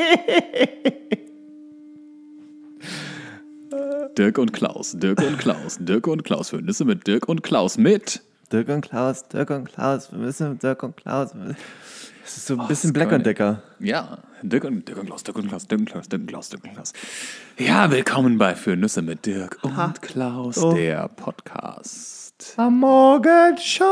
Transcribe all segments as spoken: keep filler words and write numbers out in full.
Dirk und Klaus, Dirk und Klaus, Dirk und Klaus. Wir müssen mit Dirk und Klaus mit. Dirk und Klaus, Dirk und Klaus. Wir müssen mit Dirk und Klaus. Das ist so ein Oh, bisschen Black und Decker. Ja, Dirk und, Dirk und Klaus, Dirk und Klaus, Dirk und Klaus, Dirk und Klaus, Dirk und Klaus. Ja, willkommen bei Für Nüsse mit Dirk und Ha. Klaus, Oh. der Podcast. Am Morgenshow.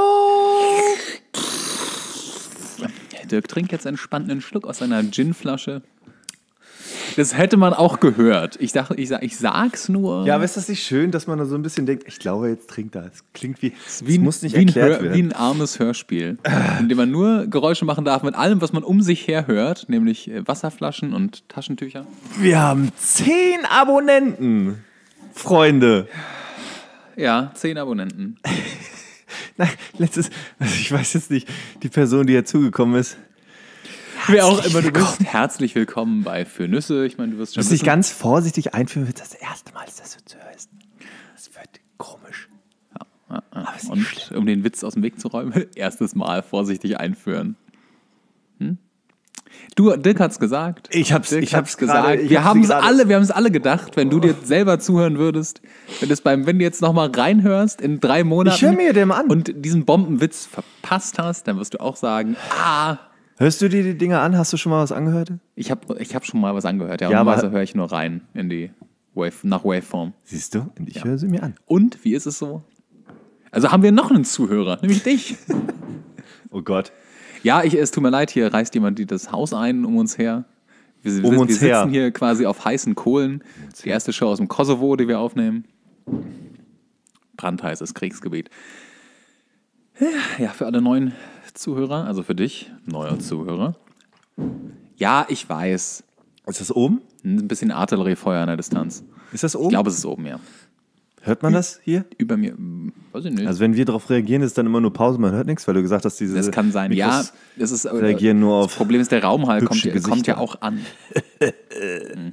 Dirk trinkt jetzt entspannt einen Schluck aus seiner Ginflasche. Das hätte man auch gehört. Ich, dachte, ich, sag, ich sag's nur. Ja, aber ist das nicht schön, dass man da so ein bisschen denkt, ich glaube, jetzt trinkt er. Es klingt wie, es Wie ein, muss nicht wie, ein erklärt Hör, werden. wie ein armes Hörspiel, in dem man nur Geräusche machen darf mit allem, was man um sich her hört, nämlich äh, Wasserflaschen und Taschentücher. Wir haben zehn Abonnenten, Freunde. Ja, zehn Abonnenten. Nein, letztes, also ich weiß jetzt nicht, die Person, die dazugekommen ist. Wer auch immer du bist, herzlich willkommen bei Für Nüsse. Ich meine, du wirst schon Muss ich wissen, ganz vorsichtig einführen, wird das erste Mal, dass das so zuhörst. Das wird komisch. ja, ja. Aber ist nicht Und schlimm. um den Witz aus dem Weg zu räumen, erstes Mal vorsichtig einführen. Hm? Du, Dirk hat's gesagt. Ich hab's- Dirk ich hab's hat's gerade- gesagt. ich Wir hab's haben es gerade- alle, wir haben es alle gedacht, wenn du dir selber zuhören würdest, wenn, das beim, wenn du jetzt nochmal reinhörst in drei Monaten Ich hör mir den an. und diesen Bombenwitz verpasst hast, dann wirst du auch sagen, ah, Hörst du dir die Dinge an? Hast du schon mal was angehört? ich habe ich hab schon mal was angehört. Ja, Ja, aber- normalerweise höre ich nur rein in die Wave, nach Waveform. Siehst du? Und ich höre sie mir an. Und, wie ist es so? Also haben wir noch einen Zuhörer, nämlich dich. Oh Gott. Ja, ich, es tut mir leid, hier reißt jemand die das Haus ein um uns her. Wir, wir, Um wir uns sitzen her. hier quasi auf heißen Kohlen. Die erste Show aus dem Kosovo, die wir aufnehmen. Brandheißes Kriegsgebiet. Ja, für alle neuen Zuhörer, also für dich, neuer Zuhörer. Ja, ich weiß. Ist das oben? Ein bisschen Artilleriefeuer an der Distanz. Ist das Ich oben? glaube, es ist oben, ja. Hört man das hier? Über mir, hm, weiß ich nicht. Also wenn wir darauf reagieren, ist dann immer nur Pause, man hört nichts, weil du gesagt hast, diese Das kann sein, ja. Mikros Das ist, reagieren nur das auf Problem ist, der Raumhall kommt, hübsche ja- kommt ja Gesichter. auch an. Hm.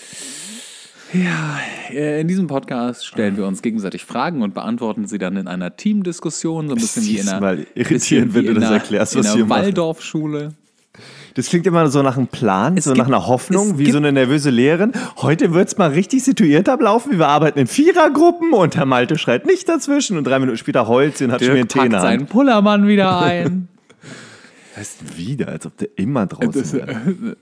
Ja, äh, in diesem Podcast stellen wir uns gegenseitig Fragen und beantworten sie dann in einer Teamdiskussion, so ein bisschen wie in einer, Mal irritierend, bisschen wenn wie du in das einer, erklärst, in was einer wir machen. Waldorfschule. Das klingt immer so nach einem Plan, Es so gibt- nach einer Hoffnung, es wie gibt- so eine nervöse Lehrerin. Heute wird es mal richtig situiert ablaufen. Wir arbeiten in Vierergruppen und Herr Malte schreit nicht dazwischen und drei Minuten später heult sie und hat schon wieder einen Dirk Tee in packt der Hand. seinen Pullermann wieder ein. Das heißt wieder, als ob der immer draußen wäre.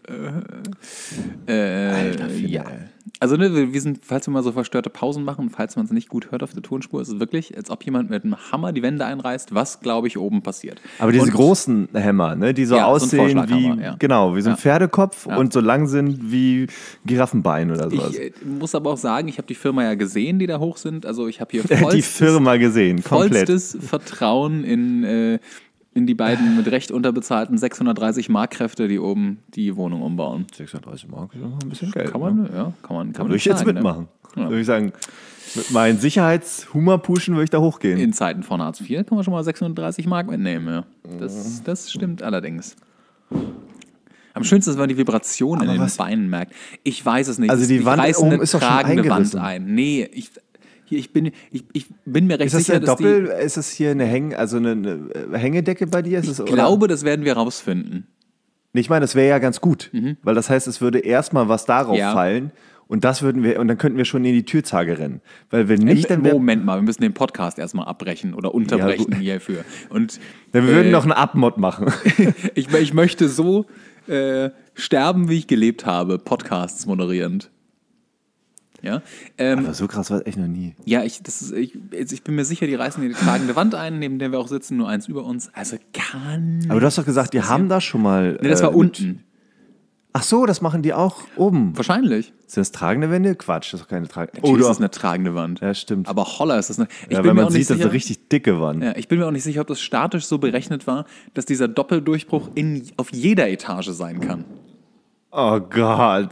äh, ja. Also ne, wir wir sind, falls wir mal so verstörte Pausen machen, falls man es nicht gut hört auf der Tonspur, ist es wirklich, als ob jemand mit einem Hammer die Wände einreißt, was, glaube ich, oben passiert. Aber diese Und- großen Hämmer, ne, die so Ja, so ein aussehen wie, Vorschlaghammer, ja. genau, wie so ein Ja. Pferdekopf Ja. und so lang sind wie Giraffenbein oder sowas. Ich äh, muss aber auch sagen, ich habe die Firma ja gesehen, die da hoch sind. Also ich habe hier Die vollstes, Firma gesehen, komplett. vollstes Vertrauen in, äh, in die beiden mit recht unterbezahlten sechshundertdreißig Markkräfte, die oben die Wohnung umbauen. sechsunddreißig Mark ist noch ein bisschen Geld. Kann ne? man, ja, kann man, kann man Würde ich nicht jetzt sagen, mitmachen. Ne? Ja. Würde ich sagen, mit meinen Sicherheits-Hummer-Pushen würde ich da hochgehen. In Zeiten von Hartz vier kann man schon mal sechshundertdreißig Mark mitnehmen. Ja. Das, das stimmt allerdings. Am schönsten ist, wenn man die Vibration in Aber den was- Beinen merkt. Ich weiß es nicht. Also die ich Wand reiße oben eine ist doch schon tragende Wand eingerissen. ein. Nee, ich, hier, ich, bin, ich, ich bin mir recht ist das sicher, eine dass Doppel, die... ist das hier eine, Häng, also eine, eine Hängedecke bei dir? Ist es, Ich glaube, das werden wir rausfinden. Nee, ich meine, das wäre ja ganz gut, weil das heißt, es würde erstmal was darauf Mhm. Ja. fallen und das würden wir und dann könnten wir schon in die Türzage rennen, weil wenn nicht, dann, wär, Moment mal, wir müssen den Podcast erstmal abbrechen oder unterbrechen Ja, gut. hierfür. Und dann wir würden äh, noch einen Abmod machen. ich, ich möchte so äh, sterben, wie ich gelebt habe, Podcasts moderierend. Ja, ähm, Aber so krass war es echt noch nie. ja ich, das ist, ich, ich bin mir sicher, die reißen hier die tragende Wand ein, neben der wir auch sitzen, nur eins über uns. Also kann. Aber du hast doch gesagt, die haben da schon mal. Nee, das war äh, mit- unten. Ach so, das machen die auch oben. Wahrscheinlich. Sind das tragende Wände? Quatsch, das ist doch keine tragende. Natürlich ist doch. das eine tragende Wand. Ja, stimmt. Aber holla ist das eine. Ich ja, bin wenn mir man auch nicht sieht, dass sicher. eine richtig dicke Wand. Ja, ich bin mir auch nicht sicher, ob das statisch so berechnet war, dass dieser Doppeldurchbruch in, auf jeder Etage sein kann. Oh Gott.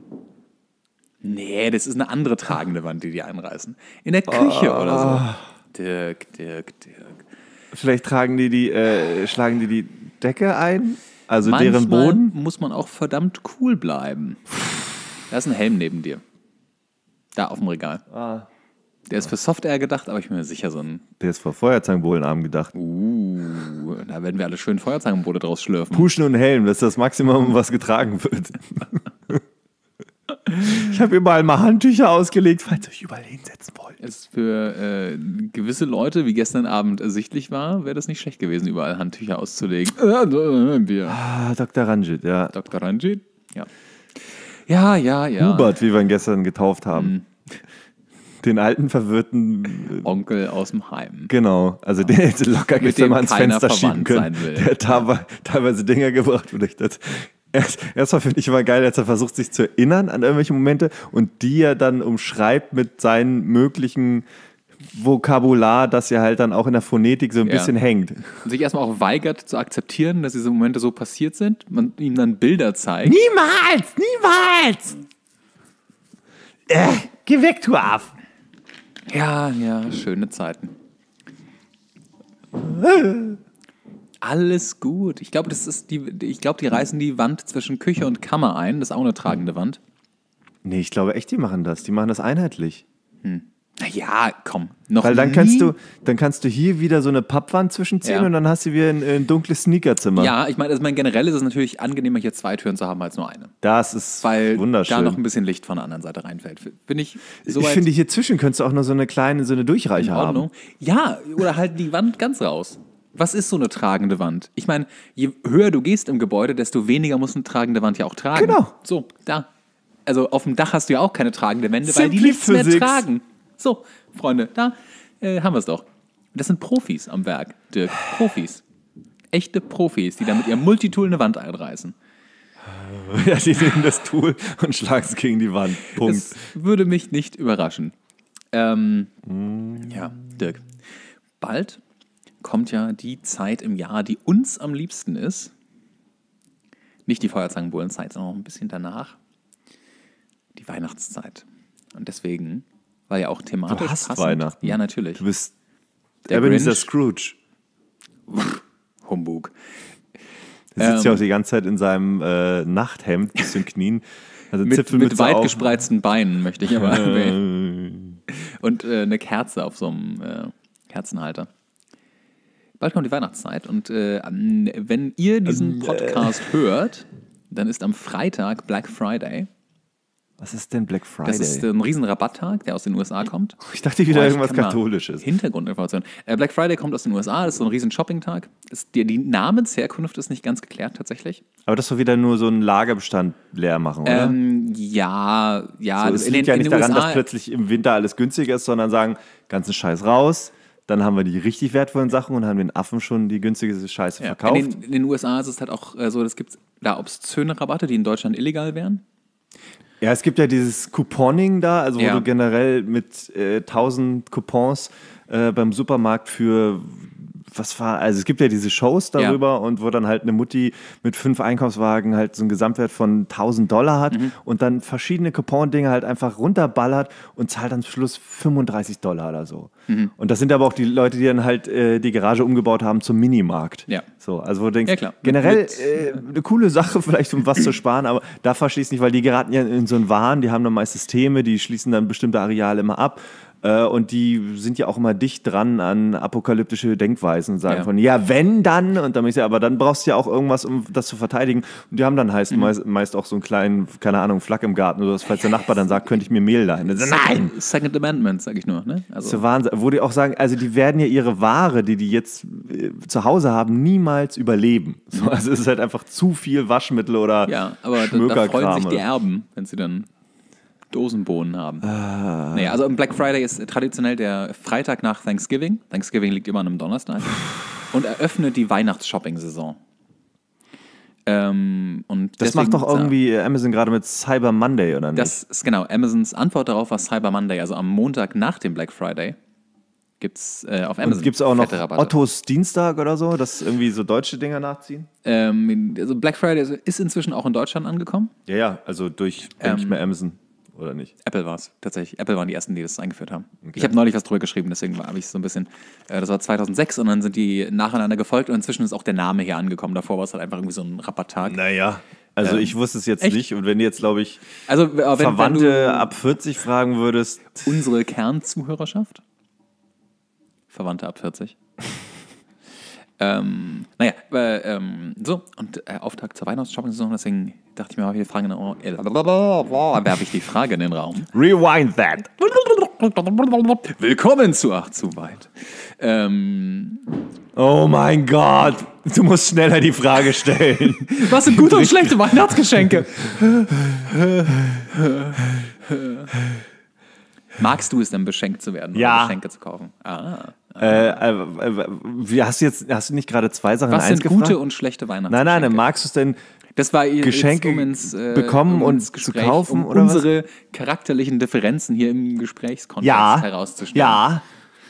Nee, das ist eine andere tragende Wand, die die einreißen. In der Küche Oh. oder so. Dirk, Dirk, Dirk. Vielleicht tragen die die, äh, schlagen die die Decke ein, also deren Manchmal Boden. muss man auch verdammt cool bleiben. Da ist ein Helm neben dir. Da auf dem Regal. Ah. Der ist für Software gedacht, aber ich bin mir sicher, so ein. Der ist vor Feuerzangenbowlenarm gedacht. Uh, da werden wir alle schön Feuerzangenbowle draus schlürfen. Puschen und Helm, das ist das Maximum, was getragen wird. Ich habe überall mal Handtücher ausgelegt, falls ihr euch überall hinsetzen wollt. Ist für äh, gewisse Leute, wie gestern Abend ersichtlich war, wäre das nicht schlecht gewesen, überall Handtücher auszulegen. Wir. Ah, Doktor Ranjit, ja. Doktor Ranjit, ja. Ja, ja, ja. Hubert, wie wir ihn gestern getauft haben. Mhm. Den alten, verwirrten Onkel aus dem Heim. Genau, also den hätte locker gestern mal ans Fenster schieben können. Sein will. Der hat teilweise, teilweise Dinger gebracht, wo ich das. Erst, erstmal finde ich immer geil, als er versucht, sich zu erinnern an irgendwelche Momente und die er dann umschreibt mit seinen möglichen Vokabular, dass er halt dann auch in der Phonetik so ein Ja. bisschen hängt. Und sich erstmal auch weigert zu akzeptieren, dass diese Momente so passiert sind. Man ihm dann Bilder zeigt. Niemals! Niemals! Äh, geh weg, du Aff! Ja, ja, schöne Zeiten. Alles gut. Ich glaube, das ist die, ich glaube, die reißen die Wand zwischen Küche und Kammer ein. Das ist auch eine tragende Wand. Nee, ich glaube echt, die machen das. Die machen das einheitlich. Naja, komm. Noch Weil dann nie? kannst du, dann kannst du hier wieder so eine Pappwand zwischenziehen Ja. und dann hast du wieder ein, ein dunkles Sneakerzimmer. Ja, ich meine, also mein generell ist es natürlich angenehmer, hier zwei Türen zu haben als nur eine. Das ist Weil wunderschön. da noch ein bisschen Licht von der anderen Seite reinfällt. Finde ich ich soweit finde, hier zwischen könntest du auch noch so eine kleine, so eine in Durchreiche Ordnung. haben. Ja, oder halt die Wand ganz raus. Was ist so eine tragende Wand? Ich meine, je höher du gehst im Gebäude, desto weniger muss eine tragende Wand ja auch tragen. Genau. So, da. Also auf dem Dach hast du ja auch keine tragende Wände, weil die Simply nichts mehr Physics. tragen. So, Freunde, da äh, haben wir es doch. Das sind Profis am Werk, Dirk. Profis. Echte Profis, die da mit ihrem Multitool eine Wand einreißen. Ja, die nehmen das Tool und schlagen es gegen die Wand. Punkt. Das würde mich nicht überraschen. Ähm, Ja, Dirk. Bald kommt ja die Zeit im Jahr, die uns am liebsten ist. Nicht die Feuerzangenbowlenzeit, sondern auch ein bisschen danach. Die Weihnachtszeit. Und deswegen war ja auch thematisch Du hast passend. Weihnachten. Ja, natürlich. Du bist Der Ebenezer Grinch. Scrooge. Humbug. Der sitzt Ähm. ja auch die ganze Zeit in seinem äh, Nachthemd bis zu den Knien. Also Mit, Zipfelmütze mit weit auf. gespreizten Beinen, möchte ich aber erwähnen. Und äh, eine Kerze auf so einem äh, Kerzenhalter. Bald kommt die Weihnachtszeit und äh, an- wenn ihr diesen Podcast hört, dann ist am Freitag Black Friday. Was ist denn Black Friday? Das ist ein riesen Rabatttag, der aus den U S A kommt. ich dachte wieder Boah, ich irgendwas kann mal Katholisches. Hintergrundinformation. Äh, Black Friday kommt aus den U S A, das ist so ein riesen Shopping-Tag. Ist- Die, die Namensherkunft ist nicht ganz geklärt tatsächlich. Aber das war wieder nur so ein Lagerbestand leer machen, oder? Ähm, ja, ja. so, es in liegt den, ja in nicht den daran, U S A, dass plötzlich im Winter alles günstiger ist, sondern sagen, ganzen Scheiß raus, dann haben wir die richtig wertvollen Sachen und haben den Affen schon die günstige Scheiße ja, verkauft. in, den, in den U S A ist es halt auch äh, so, es gibt da obszöne Rabatte, die in Deutschland illegal wären. Ja, es gibt ja dieses Couponing da, also wo Ja. du generell mit äh, tausend Coupons äh, beim Supermarkt für, was war, also es gibt ja diese Shows darüber Ja. und wo dann halt eine Mutti mit fünf Einkaufswagen halt so einen Gesamtwert von tausend Dollar hat Mhm. und dann verschiedene Coupon-Dinge halt einfach runterballert und zahlt am Schluss fünfunddreißig Dollar oder so. Mhm. Und das sind aber auch die Leute, die dann halt äh, die Garage umgebaut haben zum Minimarkt. Ja. So, also wo du denkst, Ja, klar. generell Mit- äh, eine coole Sache vielleicht, um was zu sparen, aber da verstehe ich es nicht, weil die geraten ja in so einen Wahn, die haben dann meist Systeme, die schließen dann bestimmte Areale immer ab äh, und die sind ja auch immer dicht dran an apokalyptische Denkweisen und sagen Ja. von, ja, wenn dann, und dann ich ja, aber dann brauchst du ja auch irgendwas, um das zu verteidigen und die haben dann heißt, Mhm. meist, meist auch so einen kleinen, keine Ahnung, Flak im Garten oder was, falls der Nachbar dann sagt, könnte ich mir Mehl leihen. Dann sagt, Nein! Second Amendment, sag ich nur. Ne? Also, So Wahnsinn, wo die auch sagen, also die werden ja ihre Ware, die die jetzt äh, zu Hause haben, niemals überleben. So, also es ist halt einfach zu viel Waschmittel oder ja, aber da, da Schmökerkram freuen sich die oder- Erben, wenn sie dann Dosenbohnen haben. Ah. Naja, also Black Friday ist traditionell der Freitag nach Thanksgiving. Thanksgiving liegt immer an einem Donnerstag. Und eröffnet die Weihnachts-Shopping-Saison. Ähm, und Das deswegen- macht doch irgendwie Amazon gerade mit Cyber Monday, oder nicht? Das ist genau, Amazons Antwort darauf war Cyber Monday, also am Montag nach dem Black Friday gibt es äh, auf Amazon Und gibt es auch noch fette Rabatte. Ottos Dienstag oder so, dass irgendwie so deutsche Dinger nachziehen? Ähm, also Black Friday ist inzwischen auch in Deutschland angekommen. Ja, ja, also durch, denke ich Ähm, mal, Amazon, oder nicht? Apple war es tatsächlich. Apple waren die ersten, die das eingeführt haben. Ich habe neulich was drüber geschrieben, deswegen habe ich so ein bisschen. Äh, das war zweitausendsechs und dann sind die nacheinander gefolgt und inzwischen ist auch der Name hier angekommen. Davor war es halt einfach irgendwie so ein Rabatttag. Naja, Also Ähm, ich wusste es jetzt echt? nicht. Und wenn du jetzt, glaube ich, Also äh, wenn, Verwandte wenn du ab vierzig fragen würdest, unsere Kernzuhörerschaft, Verwandte ab vierzig. ähm, naja, äh, ähm, so, und äh, Auftakt zur Weihnachtsshopping-Saison, deswegen dachte ich mir, wir fragen, oh, äh, werfe ich die Frage in den Raum. rewind that. Willkommen zu Ach zu weit. Ähm, Oh mein Gott, du musst schneller die Frage stellen. was sind gute und schlechte Weihnachtsgeschenke? Magst du es denn, beschenkt zu werden Ja. oder Geschenke zu kaufen? Ah. äh, äh, äh, wie, hast, du jetzt, hast du nicht gerade zwei Sachen Was in eins sind gute gefragt? und schlechte Nein, Weihnachtsgeschenke? nein, magst du es denn Das war jetzt, Geschenke um ins, äh, bekommen um und ins zu Gespräch, kaufen um oder was? unsere charakterlichen Differenzen hier im Gesprächskontext ja, herauszustellen. ja.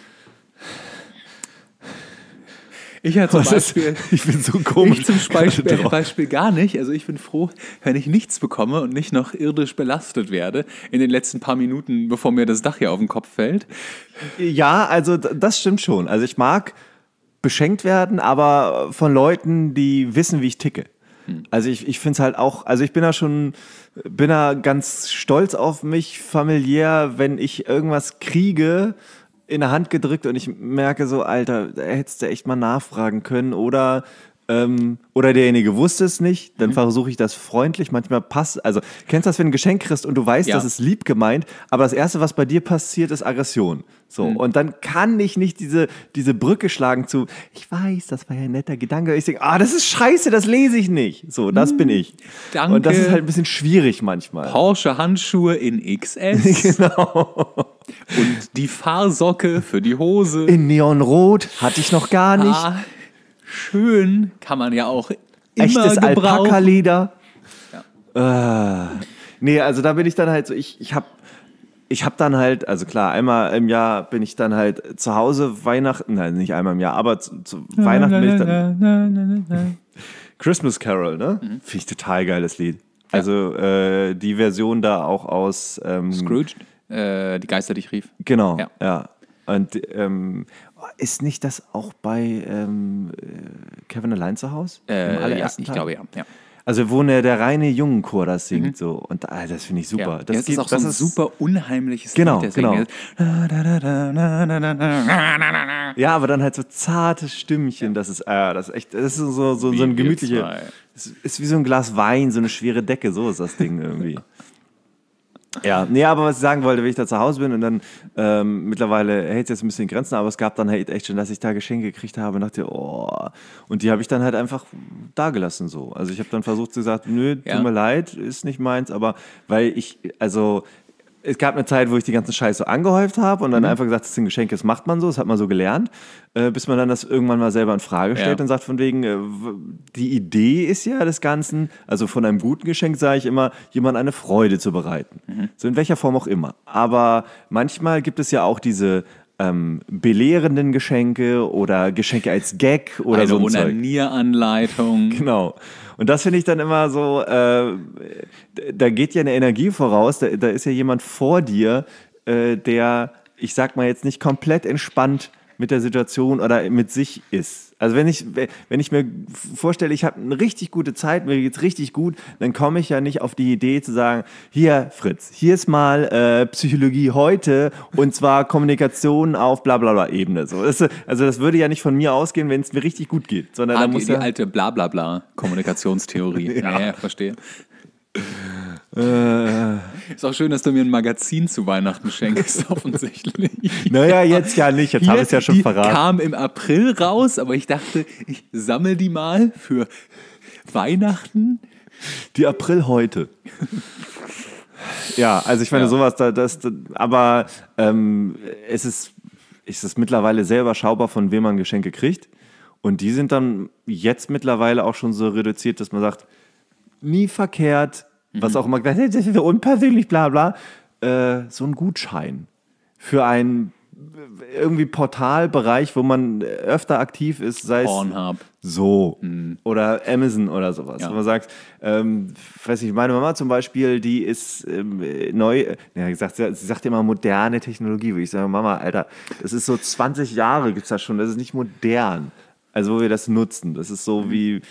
Ich ja zum Was ist, Beispiel, ich bin so komisch. ich zum Beispiel, drauf. Beispiel gar nicht. Also ich bin froh, wenn ich nichts bekomme und nicht noch irdisch belastet werde in den letzten paar Minuten, bevor mir das Dach hier auf den Kopf fällt. Ja, also d- das stimmt schon. Also ich mag beschenkt werden, aber von Leuten, die wissen, wie ich ticke. Also ich, ich finde es halt auch, also ich bin da schon, bin da ganz stolz auf mich familiär, wenn ich irgendwas kriege, in der Hand gedrückt und ich merke so, Alter, da hättest du echt mal nachfragen können oder ähm, oder derjenige wusste es nicht, dann versuche ich das freundlich, manchmal passt, also kennst du das, wenn du ein Geschenk kriegst und du weißt, Ja. das ist lieb gemeint, aber das Erste, was bei dir passiert, ist Aggression. So, und dann kann ich nicht diese, diese Brücke schlagen zu, ich weiß, das war ja ein netter Gedanke. Ich denke, ah, das ist scheiße, das lese ich nicht. So, das bin ich. Danke. Und das ist halt ein bisschen schwierig manchmal. Porsche Handschuhe in X S. Genau. Und die Fahrsocke für die Hose. In Neonrot hatte ich noch gar nicht. Ah, schön, kann man ja auch immer Echtes gebrauchen. Alpaka-Leder. Äh, nee, also da bin ich dann halt so, ich, ich habe ich hab dann halt, also klar, einmal im Jahr bin ich dann halt zu Hause, Weihnachten, nein, nicht einmal im Jahr, aber zu, zu Weihnachten bin ich dann Christmas Carol, ne? Finde ich total geiles Lied. Also äh, die Version da auch aus ähm, Scrooge, äh, die Geister, die ich rief. Genau, Ja. ja. Und ähm, ist nicht das auch bei ähm, äh, Kevin allein zu Hause? Im Äh, ja, allerersten ich Teil? glaube ja. ja. Also wo ne, der reine Jungenchor das singt so. Und ah, das finde ich super. Ja. Das, ja, es geht- ist auch so das ein super unheimliches Genau, Lied. Deswegen genau. Ja, aber dann halt so zarte Stimmchen. Das ist, äh, das ist echt, das ist so, so, so Wie ein wir gemütlicher. zwei. Es ist wie so ein Glas Wein, so eine schwere Decke, so ist das Ding irgendwie. Ja, nee, aber was ich sagen wollte, wenn ich da zu Hause bin und dann ähm, mittlerweile hält es jetzt ein bisschen in Grenzen, aber es gab dann halt echt schon, dass ich da Geschenke gekriegt habe und dachte, oh, und die habe ich dann halt einfach dagelassen so. Also ich habe dann versucht zu sagen, nö, Ja. tut mir leid, ist nicht meins, aber weil ich, also es gab eine Zeit, wo ich die ganzen Scheiß so angehäuft habe und dann einfach gesagt, das sind Geschenke, das macht man so, das hat man so gelernt, äh, bis man dann das irgendwann mal selber in Frage stellt Ja. und sagt von wegen, äh, w- die Idee ist ja des Ganzen, also von einem guten Geschenk sage ich immer, jemand eine Freude zu bereiten. So in welcher Form auch immer. Aber manchmal gibt es ja auch diese ähm, belehrenden Geschenke oder Geschenke als Gag oder Eine so ein Zeug. Onanieranleitung. Genau. Und das finde ich dann immer so, äh, da geht ja eine Energie voraus, da, da ist ja jemand vor dir, äh, der, ich sag mal jetzt nicht komplett entspannt mit der Situation oder mit sich ist. Also wenn ich, wenn ich mir vorstelle, ich habe eine richtig gute Zeit, mir geht's richtig gut, dann komme ich ja nicht auf die Idee zu sagen, hier Fritz, hier ist mal äh, Psychologie heute und zwar Kommunikation auf bla bla bla Ebene. So, das, also das würde ja nicht von mir ausgehen, wenn es mir richtig gut geht, sondern Ah, da die, muss die ja... alte Blablabla-Kommunikationstheorie. ja. ja, verstehe. Äh, Ist auch schön, dass du mir ein Magazin zu Weihnachten schenkst, offensichtlich. naja, jetzt ja nicht, jetzt habe ich es ja schon die verraten. kam im April raus, aber ich dachte, ich sammle die mal für Weihnachten. Die April heute. Ja, also ich meine, Ja. sowas, da, das, das, aber ähm, es ist, es ist mittlerweile sehr überschaubar, von wem man Geschenke kriegt. Und die sind dann jetzt mittlerweile auch schon so reduziert, dass man sagt, nie verkehrt, was auch immer gesagt, das ist unpersönlich, bla bla, äh, so ein Gutschein für einen irgendwie Portalbereich, wo man öfter aktiv ist, sei es Pornhub. so oder Amazon oder sowas. Ja. Wo man sagt, ähm, weiß nicht, meine Mama zum Beispiel, die ist ähm, neu, äh, ja, gesagt, sie, sie sagt immer moderne Technologie, wo ich sage, Mama, Alter, das ist so zwanzig Jahre gibt es das schon, das ist nicht modern. Also wo wir das nutzen, das ist so wie,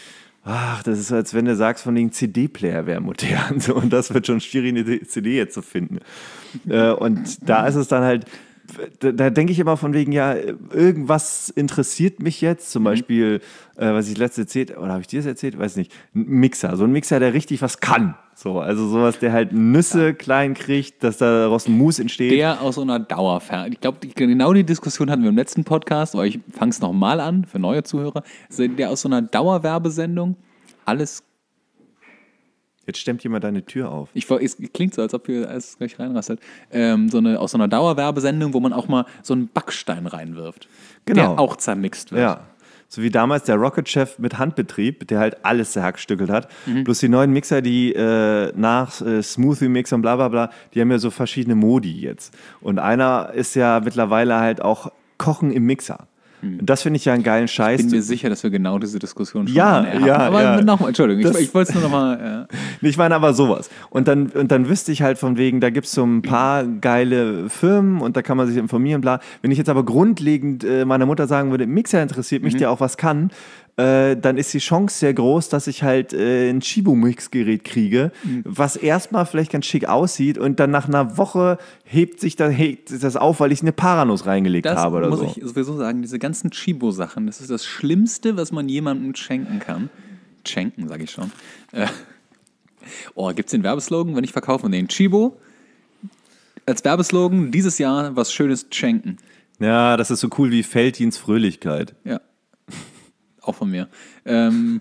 ach, das ist, als wenn du sagst, von wegen C D-Player wäre modern. So, und das wird schon schwierig, eine C D jetzt zu finden. äh, und da ist es dann halt, da, da denke ich immer von wegen, ja, irgendwas interessiert mich jetzt. Zum mhm. Beispiel, äh, was ich letztes erzählt, oder habe ich dir das erzählt? Weiß nicht. Ein Mixer. So ein Mixer, der richtig was kann. So, also sowas, der halt Nüsse ja. klein kriegt, dass da daraus ein Mousse entsteht. Der aus so einer Dauerfern... Ich glaube, genau die Diskussion hatten wir im letzten Podcast, aber ich fange es nochmal an für neue Zuhörer. Der aus so einer Dauerwerbesendung alles... Jetzt stemmt jemand deine Tür auf. Ich, es klingt so, als ob hier alles gleich reinrasselt. Ähm, so eine, aus so einer Dauerwerbesendung, wo man auch mal so einen Backstein reinwirft. Genau. Der auch zermixt wird. Ja. So wie damals der Rocket Chef mit Handbetrieb, der halt alles zerhackstückelt hat. Mhm. Bloß die neuen Mixer, die äh, nach äh, Smoothie-Mixer und bla bla bla, die haben ja so verschiedene Modi jetzt. Und einer ist ja mittlerweile halt auch Kochen im Mixer. Und das finde ich ja einen geilen Scheiß. Ich bin mir sicher, dass wir genau diese Diskussion schon ja, hatten. Ja, aber ja. nochmal, Entschuldigung, das, ich, ich wollte es nur nochmal... Ja. Ich meine aber sowas. Und dann, und dann wüsste ich halt von wegen, da gibt es so ein paar geile Firmen und da kann man sich informieren, bla. Wenn ich jetzt aber grundlegend äh, meiner Mutter sagen würde, Mixer interessiert mich, mhm. der auch was kann, äh, dann ist die Chance sehr groß, dass ich halt äh, ein Chibo-Mix-Gerät kriege, mhm. was erstmal vielleicht ganz schick aussieht und dann nach einer Woche hebt sich das, hebt sich das auf, weil ich eine Paranuss reingelegt das habe oder muss so. Ich sowieso sagen, diese ganzen Chibo-Sachen, das ist das Schlimmste, was man jemandem schenken kann. Schenken, sage ich schon. Äh, oh, gibt's den Werbeslogan, wenn ich verkaufe den Chibo als Werbeslogan dieses Jahr was Schönes schenken. Ja, das ist so cool wie Veltins Fröhlichkeit. Ja. Auch von mir. Ähm,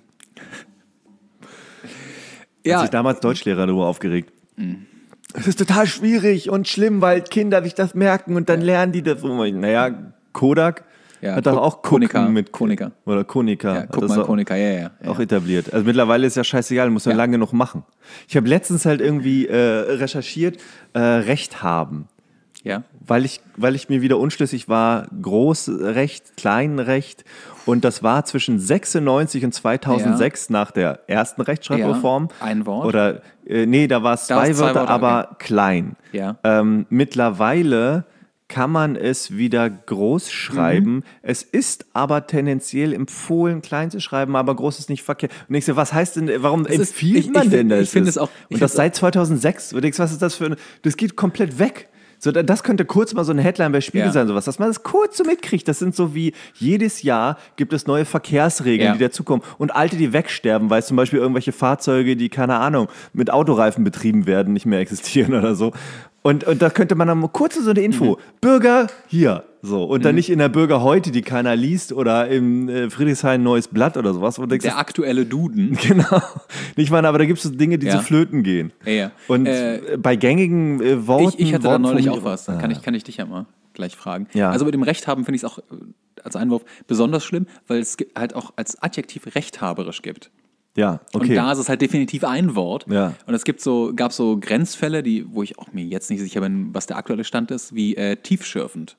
ja. Hat sich damals Deutschlehrer darüber aufgeregt. Mhm. Es ist total schwierig und schlimm, weil Kinder sich das merken und dann ja. lernen die das. Naja, Kodak ja, hat doch auch Konica mit Konica. Oder Konica. Ja, guck mal, Konica, ja, ja, ja. Auch etabliert. Also mittlerweile ist ja scheißegal, muss man ja. lange noch machen. Ich habe letztens halt irgendwie äh, recherchiert, äh, Recht haben. Ja. Weil ich, weil ich mir wieder unschlüssig war, Großrecht, Kleinrecht. Und das war zwischen sechsundneunzig und zweitausendsechs ja. nach der ersten Rechtschreibreform. Ja, ein Wort. Oder, äh, nee, da war es zwei, zwei Wörter, Worte, aber okay. klein. Ja. Ähm, mittlerweile kann man es wieder groß schreiben. Mhm. Es ist aber tendenziell empfohlen, klein zu schreiben, aber groß ist nicht verkehrt. Und ich so, was heißt denn, warum das empfiehlt ist, ich, man ich, denn das? Ich finde es auch. Und das seit zweitausendsechs. Und du denkst, was ist das für ein, das geht komplett weg. So, das könnte kurz mal so eine Headline bei Spiegel ja. sein, sowas, dass man das kurz so mitkriegt. Das sind so wie, jedes Jahr gibt es neue Verkehrsregeln, ja. die dazukommen. Und alte, die wegsterben, weil zum Beispiel irgendwelche Fahrzeuge, die, keine Ahnung, mit Autoreifen betrieben werden, nicht mehr existieren oder so. Und, und da könnte man dann kurz so eine Info. Mhm. Bürger, hier. So. Und dann mhm. nicht in der Bürger heute, die keiner liest, oder im äh, Friedrichshain Neues Blatt oder sowas. Und denkst, der aktuelle Duden. Genau. Ich meine, aber da gibt es so Dinge, die ja. zu flöten gehen. Ja, ja. Und äh, bei gängigen äh, Worten. Ich, ich hatte Worten da neulich auch was. Ah. Kann, ich, kann ich dich ja mal gleich fragen. Ja. Also mit dem Recht haben finde ich es auch als Einwurf besonders schlimm, weil es halt auch als Adjektiv rechthaberisch gibt. Ja, okay. Und da ist es halt definitiv ein Wort. Ja. Und es gibt so, gab so Grenzfälle, die, wo ich auch mir jetzt nicht sicher bin, was der aktuelle Stand ist, wie äh, tiefschürfend.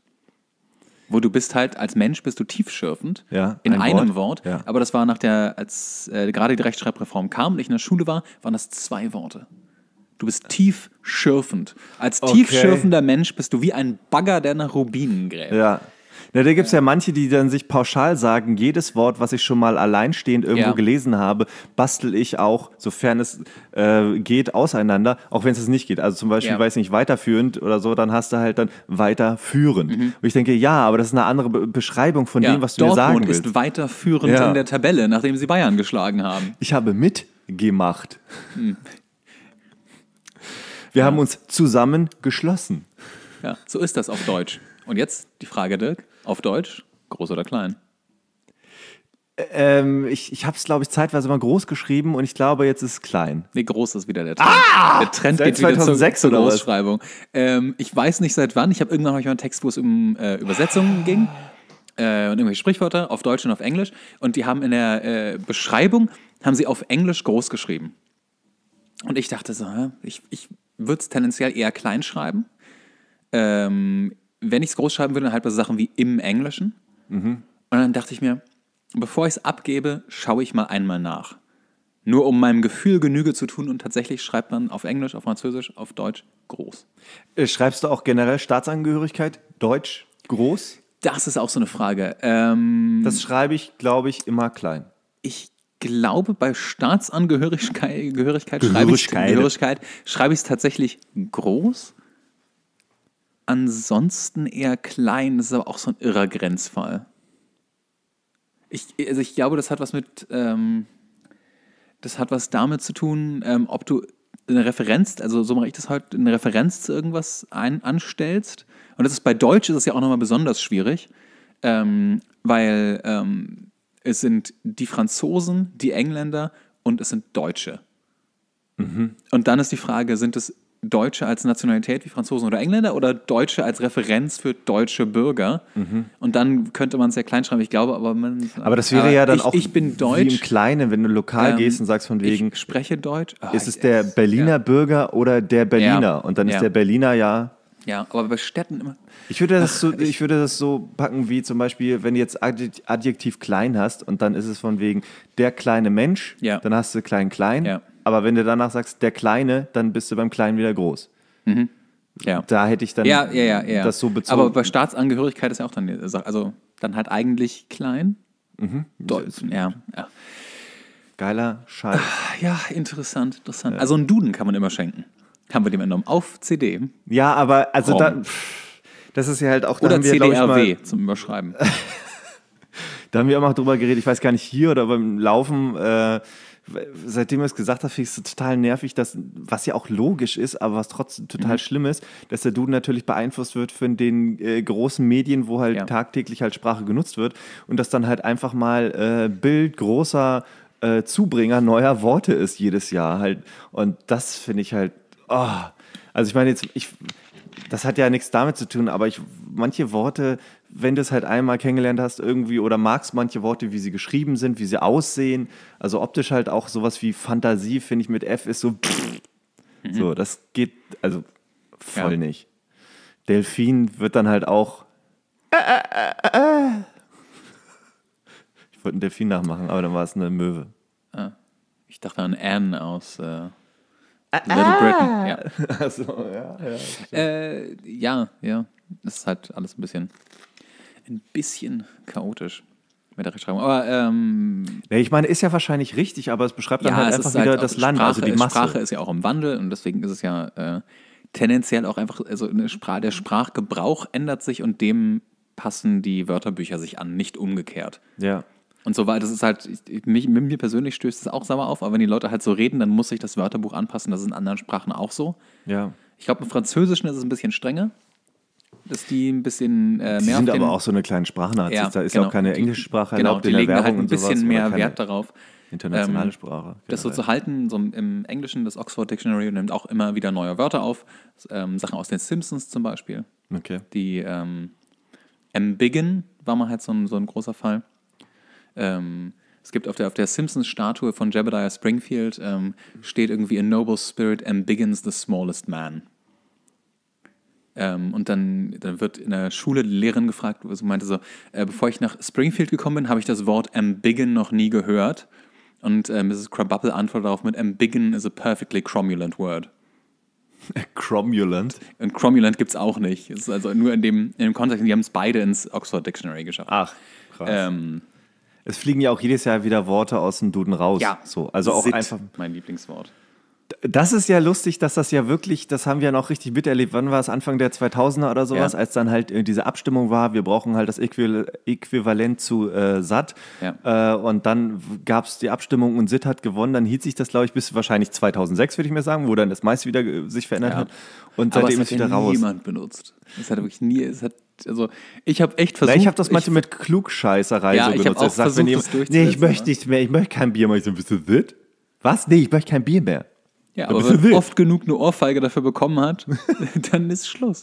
Wo du bist halt, als Mensch bist du tiefschürfend ja, in ein einem Wort. Wort. Ja. Aber das war nach der, als äh, gerade die Rechtschreibreform kam und ich in der Schule war, waren das zwei Worte. Du bist tiefschürfend. Als okay. tiefschürfender Mensch bist du wie ein Bagger, der nach Rubinen gräbt. Ja. Na, da gibt es ja. ja manche, die dann sich pauschal sagen, jedes Wort, was ich schon mal alleinstehend irgendwo ja. gelesen habe, bastel ich auch, sofern es äh, geht, auseinander, auch wenn es nicht geht. Also zum Beispiel, ja. weiß nicht, weiterführend oder so, dann hast du halt dann weiterführend. Mhm. Und ich denke, ja, aber das ist eine andere Be- Beschreibung von ja. dem, was du Dortmund mir sagen willst. Dortmund ist weiterführend ja. in der Tabelle, nachdem sie Bayern geschlagen haben. Ich habe mitgemacht. Mhm. Wir ja. haben uns zusammen geschlossen. Ja, so ist das auf Deutsch. Und jetzt die Frage, Dirk, auf Deutsch, groß oder klein? Ähm, ich ich habe es, glaube ich, zeitweise mal groß geschrieben und ich glaube, jetzt ist es klein. Nee, groß ist wieder der Trend. Ah! Der Trend seit geht wieder zweitausendsechs zur, zur oder Großschreibung. Ähm, ich weiß nicht seit wann. Ich habe irgendwann hab ich mal einen Text, wo es um äh, Übersetzungen ging äh, und irgendwelche Sprichwörter auf Deutsch und auf Englisch. Und die haben in der äh, Beschreibung, haben sie auf Englisch groß geschrieben. Und ich dachte so, ich, ich würde es tendenziell eher klein schreiben. Ähm, wenn ich es groß schreiben würde, dann halt bei Sachen wie im Englischen. Mhm. Und dann dachte ich mir, bevor ich es abgebe, schaue ich mal einmal nach. Nur um meinem Gefühl Genüge zu tun und tatsächlich schreibt man auf Englisch, auf Französisch, auf Deutsch groß. Schreibst du auch generell Staatsangehörigkeit Deutsch groß? Das ist auch so eine Frage. Ähm, das schreibe ich, glaube ich, immer klein. Ich glaube, bei Staatsangehörigkeit Gehörigkeit schreibe ich Gehörigkeit. Gehörigkeit, schreibe ich es tatsächlich groß. Ansonsten eher klein. Das ist aber auch so ein irrer Grenzfall. Ich, also ich glaube, das hat was mit, ähm, das hat was damit zu tun, ähm, ob du eine Referenz, also so mache ich das heute, eine Referenz zu irgendwas ein, anstellst. Und das ist bei Deutsch ist es ja auch nochmal besonders schwierig, ähm, weil ähm, es sind die Franzosen, die Engländer und es sind Deutsche. Mhm. Und dann ist die Frage, sind es Deutsche als Nationalität wie Franzosen oder Engländer oder Deutsche als Referenz für deutsche Bürger? Mhm. Und dann könnte man es ja kleinschreiben, ich glaube, aber man... Aber das wäre ja dann ich, auch ich bin wie Deutsch, im Kleinen, wenn du lokal ähm, gehst und sagst von wegen, ich spreche Deutsch. Ah, ist es ich- der Berliner ja. Bürger oder der Berliner? Ja. Und dann ist Ja. der Berliner ja... Ja, aber bei Städten immer... Ich würde, das so, ich würde das so packen wie zum Beispiel, wenn du jetzt Adjek- Adjektiv klein hast und dann ist es von wegen der kleine Mensch, Ja. dann hast du klein klein. Ja. Aber wenn du danach sagst der Kleine, dann bist du beim Kleinen wieder groß. Ja. Da hätte ich dann Ja, ja, ja, ja. das so bezogen. Aber bei Staatsangehörigkeit ist ja auch dann, die Sache. Also dann halt eigentlich klein. Mhm. Deutsch, ja, ja. Geiler Scheiß. Ja, interessant, interessant. Also einen Duden kann man immer schenken. Haben wir dem entnommen. Auf C D. Ja, aber also Rom. da, pff, das ist ja halt auch, da Oder haben wir, glaub ich, C D R W mal, zum Überschreiben. da haben wir auch mal drüber geredet, ich weiß gar nicht hier oder beim Laufen, äh, seitdem du es gesagt hast, finde ich es total nervig, dass, was ja auch logisch ist, aber was trotzdem total Mhm. schlimm ist, dass der Duden natürlich beeinflusst wird von den äh, großen Medien, wo halt Ja. tagtäglich halt Sprache genutzt wird und dass dann halt einfach mal äh, Bild großer äh, Zubringer neuer Worte ist jedes Jahr halt. Und das finde ich halt, oh. Also ich meine jetzt, ich, das hat ja nichts damit zu tun, aber ich, manche Worte, wenn du es halt einmal kennengelernt hast irgendwie oder magst manche Worte, wie sie geschrieben sind, wie sie aussehen, also optisch halt auch sowas wie Fantasie, finde ich mit F ist so, Mhm. so, das geht, also voll Ja. nicht. Delfin wird dann halt auch, ich wollte einen Delfin nachmachen, aber dann war es eine Möwe. Ich dachte an Anne aus äh, Little Britain. Ja. Also, ja, ja. Äh, ja, ja. Das ist halt alles ein bisschen, ein bisschen chaotisch mit der Rechtschreibung. Aber ähm, Nee, ich meine, ist ja wahrscheinlich richtig, aber es beschreibt dann ja, halt es einfach ist wieder halt das auch Land, Sprache, also die Masse. Sprache ist ja auch im Wandel und deswegen ist es ja äh, tendenziell auch einfach, also eine Sprache, der Sprachgebrauch ändert sich und dem passen die Wörterbücher sich an, nicht umgekehrt. Ja. Und so weiter. Das ist halt, ich, mich, mir persönlich stößt es auch sauer auf, aber wenn die Leute halt so reden, dann muss sich das Wörterbuch anpassen. Das ist in anderen Sprachen auch so. Ja. Ich glaube, im Französischen ist es ein bisschen strenger, dass die ein bisschen äh, Die mehr sind auf den, aber auch so eine kleine Sprachnazis. Ja, da ist genau. ja auch keine Die- englische Sprache genau, erlaubt die in der legen da Werbung halt ein und sowas, bisschen oder mehr keine Wert darauf. internationale ähm, Sprache. Das so generell. zu halten, so im Englischen, das Oxford Dictionary nimmt auch immer wieder neue Wörter auf. Ähm, Sachen aus den Simpsons zum Beispiel. Okay. Die ähm, Embiggen war mal halt so ein, so ein großer Fall. Ähm, es gibt auf der, auf der Simpsons-Statue von Jebediah Springfield ähm, steht irgendwie: A noble spirit embiggins the smallest man. Ähm, und dann, dann wird in der Schule die Lehrerin gefragt, also meinte so, äh, bevor ich nach Springfield gekommen bin, habe ich das Wort embiggen noch nie gehört. Und äh, Misses Krabappel antwortet darauf mit: Embiggen is a perfectly cromulent word. Cromulent. Und cromulent gibt es auch nicht. Es ist also nur in dem, in dem Kontext, die haben es beide ins Oxford Dictionary geschafft. Ach, krass. Ähm, Es fliegen ja auch jedes Jahr wieder Worte aus dem Duden raus. ja, So, also auch Sit, einfach. mein Lieblingswort. Das ist ja lustig, dass das ja wirklich, das haben wir ja noch richtig miterlebt. Wann war es? Anfang der zweitausender oder sowas, Ja. als dann halt äh, diese Abstimmung war, wir brauchen halt das Äquival- Äquivalent zu äh, S A T. Ja. Äh, und dann gab es die Abstimmung und S I T hat gewonnen. Dann hielt sich das, glaube ich, bis wahrscheinlich zweitausendsechs, würde ich mir sagen, wo dann das meiste wieder äh, sich verändert Ja. hat. Und Aber seitdem es ist hat wieder ja raus. niemand benutzt. Es hat wirklich nie, es hat, also ich habe echt Na, versucht. ich habe das manchmal mit Klugscheißerei Ja, so ich hab genutzt. auch Es sagt, versucht, wenn das jemand, durchzusetzen, nee, ich möchte aber- nicht mehr, ich möchte kein Bier mehr. Ich so, bist du wild? Was? Nee, ich möchte kein Bier mehr. Ja, Ja, aber bist du wenn wild? man oft genug eine Ohrfeige dafür bekommen hat, dann ist Schluss.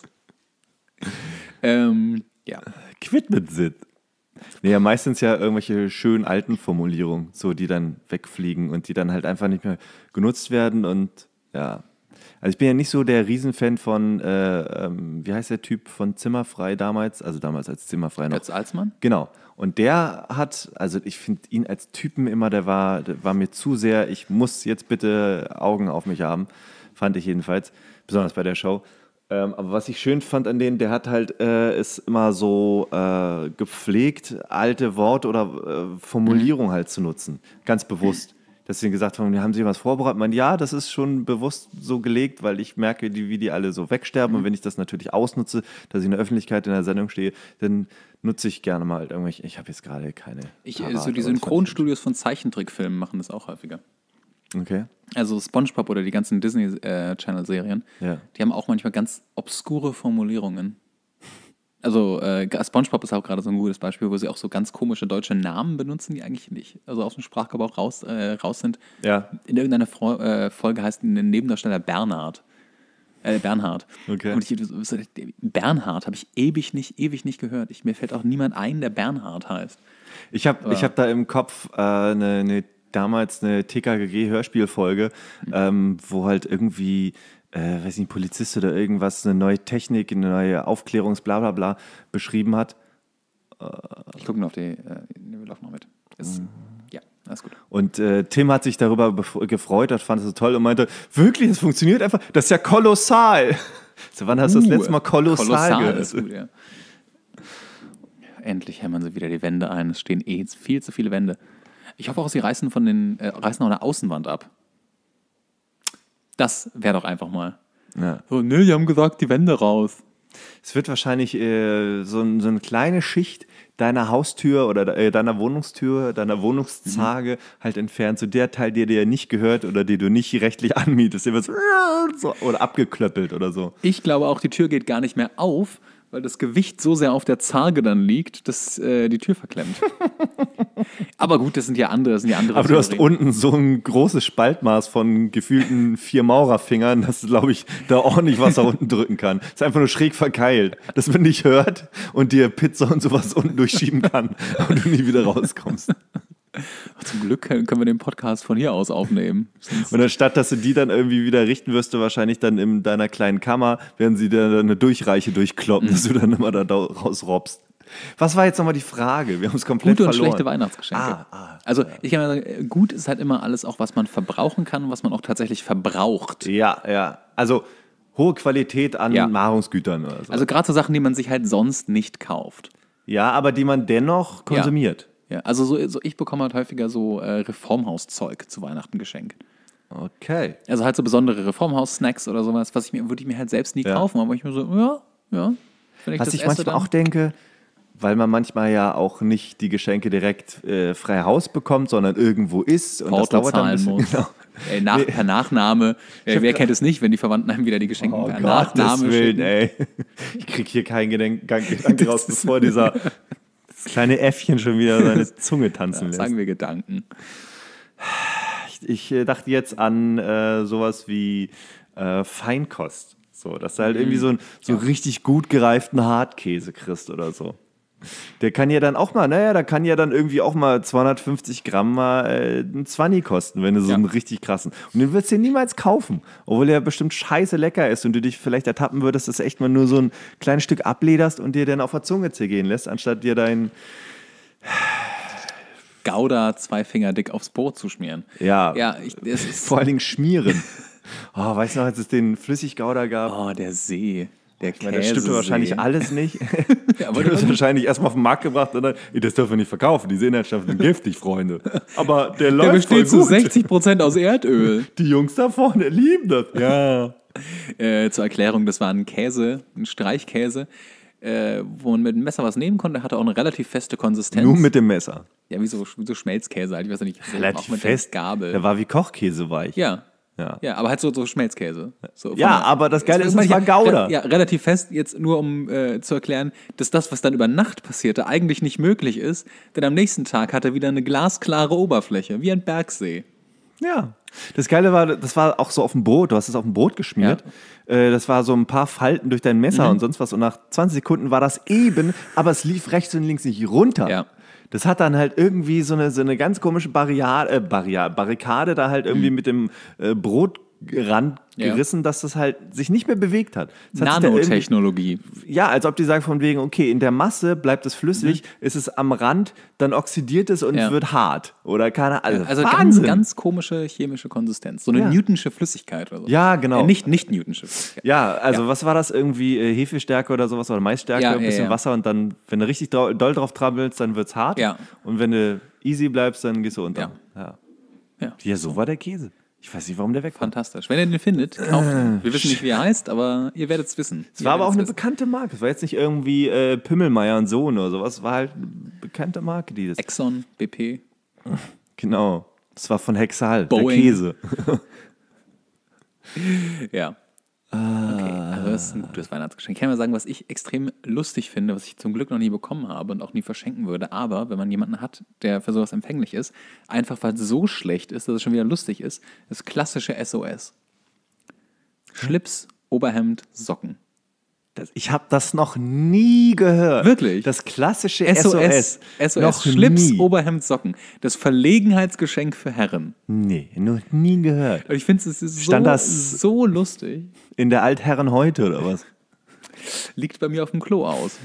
ähm, ja. Quit mit Sit. Nee, ja, meistens ja irgendwelche schönen alten Formulierungen, so die dann wegfliegen und die dann halt einfach nicht mehr genutzt werden und ja. Also ich bin ja nicht so der Riesenfan von, äh, ähm, wie heißt der Typ von Zimmerfrei damals, also damals als Zimmerfrei noch. Götz Alsmann? Genau. Und der hat, also ich finde ihn als Typen immer, der war, der war mir zu sehr, ich muss jetzt bitte Augen auf mich haben, fand ich jedenfalls, besonders bei der Show. Ähm, aber was ich schön fand an denen, der hat halt äh, es immer so äh, gepflegt, alte Worte oder äh, Formulierungen halt zu nutzen. Ganz bewusst. Dass sie gesagt haben, haben sie was vorbereitet? Man, ja, das ist schon bewusst so gelegt, weil ich merke, die, wie die alle so wegsterben. Mhm. Und wenn ich das natürlich ausnutze, dass ich in der Öffentlichkeit in der Sendung stehe, dann nutze ich gerne mal halt irgendwelche. Ich habe jetzt gerade keine. Ich, Parat, so die Synchronstudios von Zeichentrickfilmen machen das auch häufiger. Okay. Also SpongeBob oder die ganzen Disney-Channel-Serien, äh, ja. die haben auch manchmal ganz obskure Formulierungen. Also äh, SpongeBob ist auch gerade so ein gutes Beispiel, wo sie auch so ganz komische deutsche Namen benutzen, die eigentlich nicht, also aus dem Sprachgebrauch raus, äh, raus sind. Ja. In irgendeiner Fro- äh, Folge heißt ein Nebendarsteller Bernhard. Äh, Bernhard. Okay. Und ich, Bernhard habe ich ewig nicht, ewig nicht gehört. Ich, mir fällt auch niemand ein, der Bernhard heißt. Ich habe ich hab da im Kopf äh, eine, eine damals eine T K G G-Hörspielfolge, mhm. ähm, wo halt irgendwie, äh, weiß nicht, ein Polizist oder irgendwas, eine neue Technik, eine neue Aufklärungs-Blablabla beschrieben hat. Äh, ich gucke nur auf die, äh, wir laufen noch mit. Ist, mhm. Ja, alles gut. Und äh, Tim hat sich darüber bef- gefreut, das fand es so toll und meinte, wirklich, das funktioniert einfach, das ist ja kolossal. So, wann hast du uh, das letzte Mal kolossal, kolossal gehört? Ist gut, ja. Endlich hämmern sie wieder die Wände ein, es stehen eh viel zu viele Wände. Ich hoffe auch, sie reißen von den äh, reißen auch eine Außenwand ab. Das wäre doch einfach mal. Ja. So, ne, die haben gesagt, die Wände raus. Es wird wahrscheinlich äh, so, ein, so eine kleine Schicht deiner Haustür oder äh, deiner Wohnungstür, deiner Wohnungszage mhm. halt entfernt. So der Teil, der dir nicht gehört oder den du nicht rechtlich anmietest. Der wird so, oder abgeklöppelt oder so. Ich glaube auch, die Tür geht gar nicht mehr auf, weil das Gewicht so sehr auf der Zarge dann liegt, dass äh, die Tür verklemmt. Aber gut, das sind ja andere, das sind ja andere Aber Theorien. Du hast unten so ein großes Spaltmaß von gefühlten vier Maurerfingern, dass, glaube ich, da ordentlich Wasser unten drücken kann. Das ist einfach nur schräg verkeilt, dass man nicht hört und dir Pizza und sowas unten durchschieben kann und du nie wieder rauskommst. Zum Glück können wir den Podcast von hier aus aufnehmen. Und anstatt, dass du die dann irgendwie wieder richten wirst, du wahrscheinlich dann in deiner kleinen Kammer, werden sie dir eine Durchreiche durchkloppen, mhm. dass du dann immer da rausrobbst. Was war jetzt nochmal die Frage? Wir haben es komplett Gute und verloren. schlechte Weihnachtsgeschenke. Ah, ah, also ich kann mal sagen, gut ist halt immer alles auch, was man verbrauchen kann und was man auch tatsächlich verbraucht. Ja, ja. Also hohe Qualität an ja. Nahrungsgütern oder so. Also gerade so Sachen, die man sich halt sonst nicht kauft. Ja, aber die man dennoch konsumiert. Ja, ja. Also so, so ich bekomme halt häufiger so äh, Reformhauszeug zu Weihnachten geschenkt. Okay. Also halt so besondere Reformhaus-Snacks oder sowas, was ich mir, würde ich mir halt selbst nie ja. kaufen, aber ich mir so, ja, ja. Wenn ich was das ich esse, manchmal dann auch denke, weil man manchmal ja auch nicht die Geschenke direkt äh, frei Haus bekommt, sondern irgendwo ist und Porto das dauert dann ein bisschen. Muss. Genau. Ey, nach, nee. Per Nachname. Äh, wer kennt es nicht, wenn die Verwandten einem wieder die Geschenke oh per Gott, Nachname Willen, ey. Ich krieg hier keinen Gedanken raus, bevor dieser kleine Äffchen schon wieder seine Zunge tanzen ja, lässt. Sagen wir Gedanken. Ich, ich äh, dachte jetzt an äh, sowas wie äh, Feinkost. So, dass du halt irgendwie so einen so ja. richtig gut gereiften Hartkäse kriegst oder so. Der kann ja dann auch mal, naja, da kann ja dann irgendwie auch mal zweihundertfünfzig Gramm mal äh, ein Zwanni kosten, wenn du so ja. einen richtig krassen. Und den würdest du dir niemals kaufen, obwohl der bestimmt scheiße lecker ist und du dich vielleicht ertappen würdest, dass du echt mal nur so ein kleines Stück ablederst und dir dann auf der Zunge zergehen lässt, anstatt dir dein Gouda zwei Finger dick aufs Brot zu schmieren. Ja, ja ich, das ist vor allen Dingen schmieren. Oh, weißt du noch, als es den Flüssiggouda gab? Oh, der See. Der ich meine, das stimmt wahrscheinlich alles nicht. Ja, aber du hast wahrscheinlich erstmal auf den Markt gebracht und dann, das dürfen wir nicht verkaufen, diese Inhaltsstoffe sind giftig, Freunde. Aber der, der läuft Der besteht voll zu sechzig Prozent aus Erdöl. Die Jungs da vorne lieben das. Ja. Äh, zur Erklärung, das war ein Käse, ein Streichkäse, äh, wo man mit dem Messer was nehmen konnte. Der hatte auch eine relativ feste Konsistenz. Nur mit dem Messer? Ja, wie so, wie so Schmelzkäse halt. Ich weiß nicht. Relativ auch mit fest? Der Gabel. Der war wie Kochkäse weich. Ja. Ja. ja, aber halt so, so Schmelzkäse. So ja, der, aber das Geile ist, es war Gouda. Re- ja, relativ fest, jetzt nur um äh, zu erklären, dass das, was dann über Nacht passierte, eigentlich nicht möglich ist, denn am nächsten Tag hat er wieder eine glasklare Oberfläche, wie ein Bergsee. Ja, das Geile war, das war auch so auf dem Brot, du hast es auf dem Brot geschmiert, ja. äh, das war so ein paar Falten durch dein Messer mhm. und sonst was und nach zwanzig Sekunden war das eben, aber es lief rechts und links nicht runter. Ja. Das hat dann halt irgendwie so eine, so eine ganz komische Barriade, äh, Barriade, Barrikade da halt irgendwie mhm. mit dem äh, Brot Rand Ja. gerissen, dass das halt sich nicht mehr bewegt hat. Das hat sich da irgendwie- Nanotechnologie. Ja, als ob die sagen von wegen, okay, in der Masse bleibt es flüssig, ist es am Rand, dann oxidiert es und Ja. wird hart. Oder keine Ahnung. Also ganz, Wahnsinn. ganz komische chemische Konsistenz. So eine Ja. Newtonsche Flüssigkeit oder so. Ja, genau. Äh, nicht, nicht Newtonsche Flüssigkeit. Ja, also Ja. was war das irgendwie? Äh, Hefestärke oder sowas oder Maisstärke, Ja, ein ja, bisschen ja. Wasser und dann, wenn du richtig drau- doll drauf trabbelst, dann wird's hart. Ja. Und wenn du easy bleibst, dann gehst du unter. Ja, Ja. ja so war der Käse. Ich weiß nicht, warum der weg war. Fantastisch. Wenn ihr den findet, kauft ihn. Wir wissen nicht, wie er heißt, aber ihr werdet es wissen. Es war aber auch eine bekannte Marke. Es war jetzt nicht irgendwie äh, Pimmelmeier und Sohn oder sowas. Es war halt eine bekannte Marke, die das. Exxon, B P. Genau. Das war von Hexal, der Boeing. Käse. Ja. Okay, also das ist ein gutes Weihnachtsgeschenk. Ich kann mal sagen, was ich extrem lustig finde, was ich zum Glück noch nie bekommen habe und auch nie verschenken würde. Aber wenn man jemanden hat, der für sowas empfänglich ist, einfach weil es so schlecht ist, dass es schon wieder lustig ist, das klassische S O S. Schlips, Oberhemd, Socken. Das, ich habe das noch nie gehört. Wirklich? Das klassische S O S. S O S. S O Noch S, Schlips, nie. Oberhemd, Socken. Das Verlegenheitsgeschenk für Herren. Nee, noch nie gehört. Und ich finde, es ist so, Stand das- so lustig. In der Altherren heute oder was? Liegt bei mir auf dem Klo aus.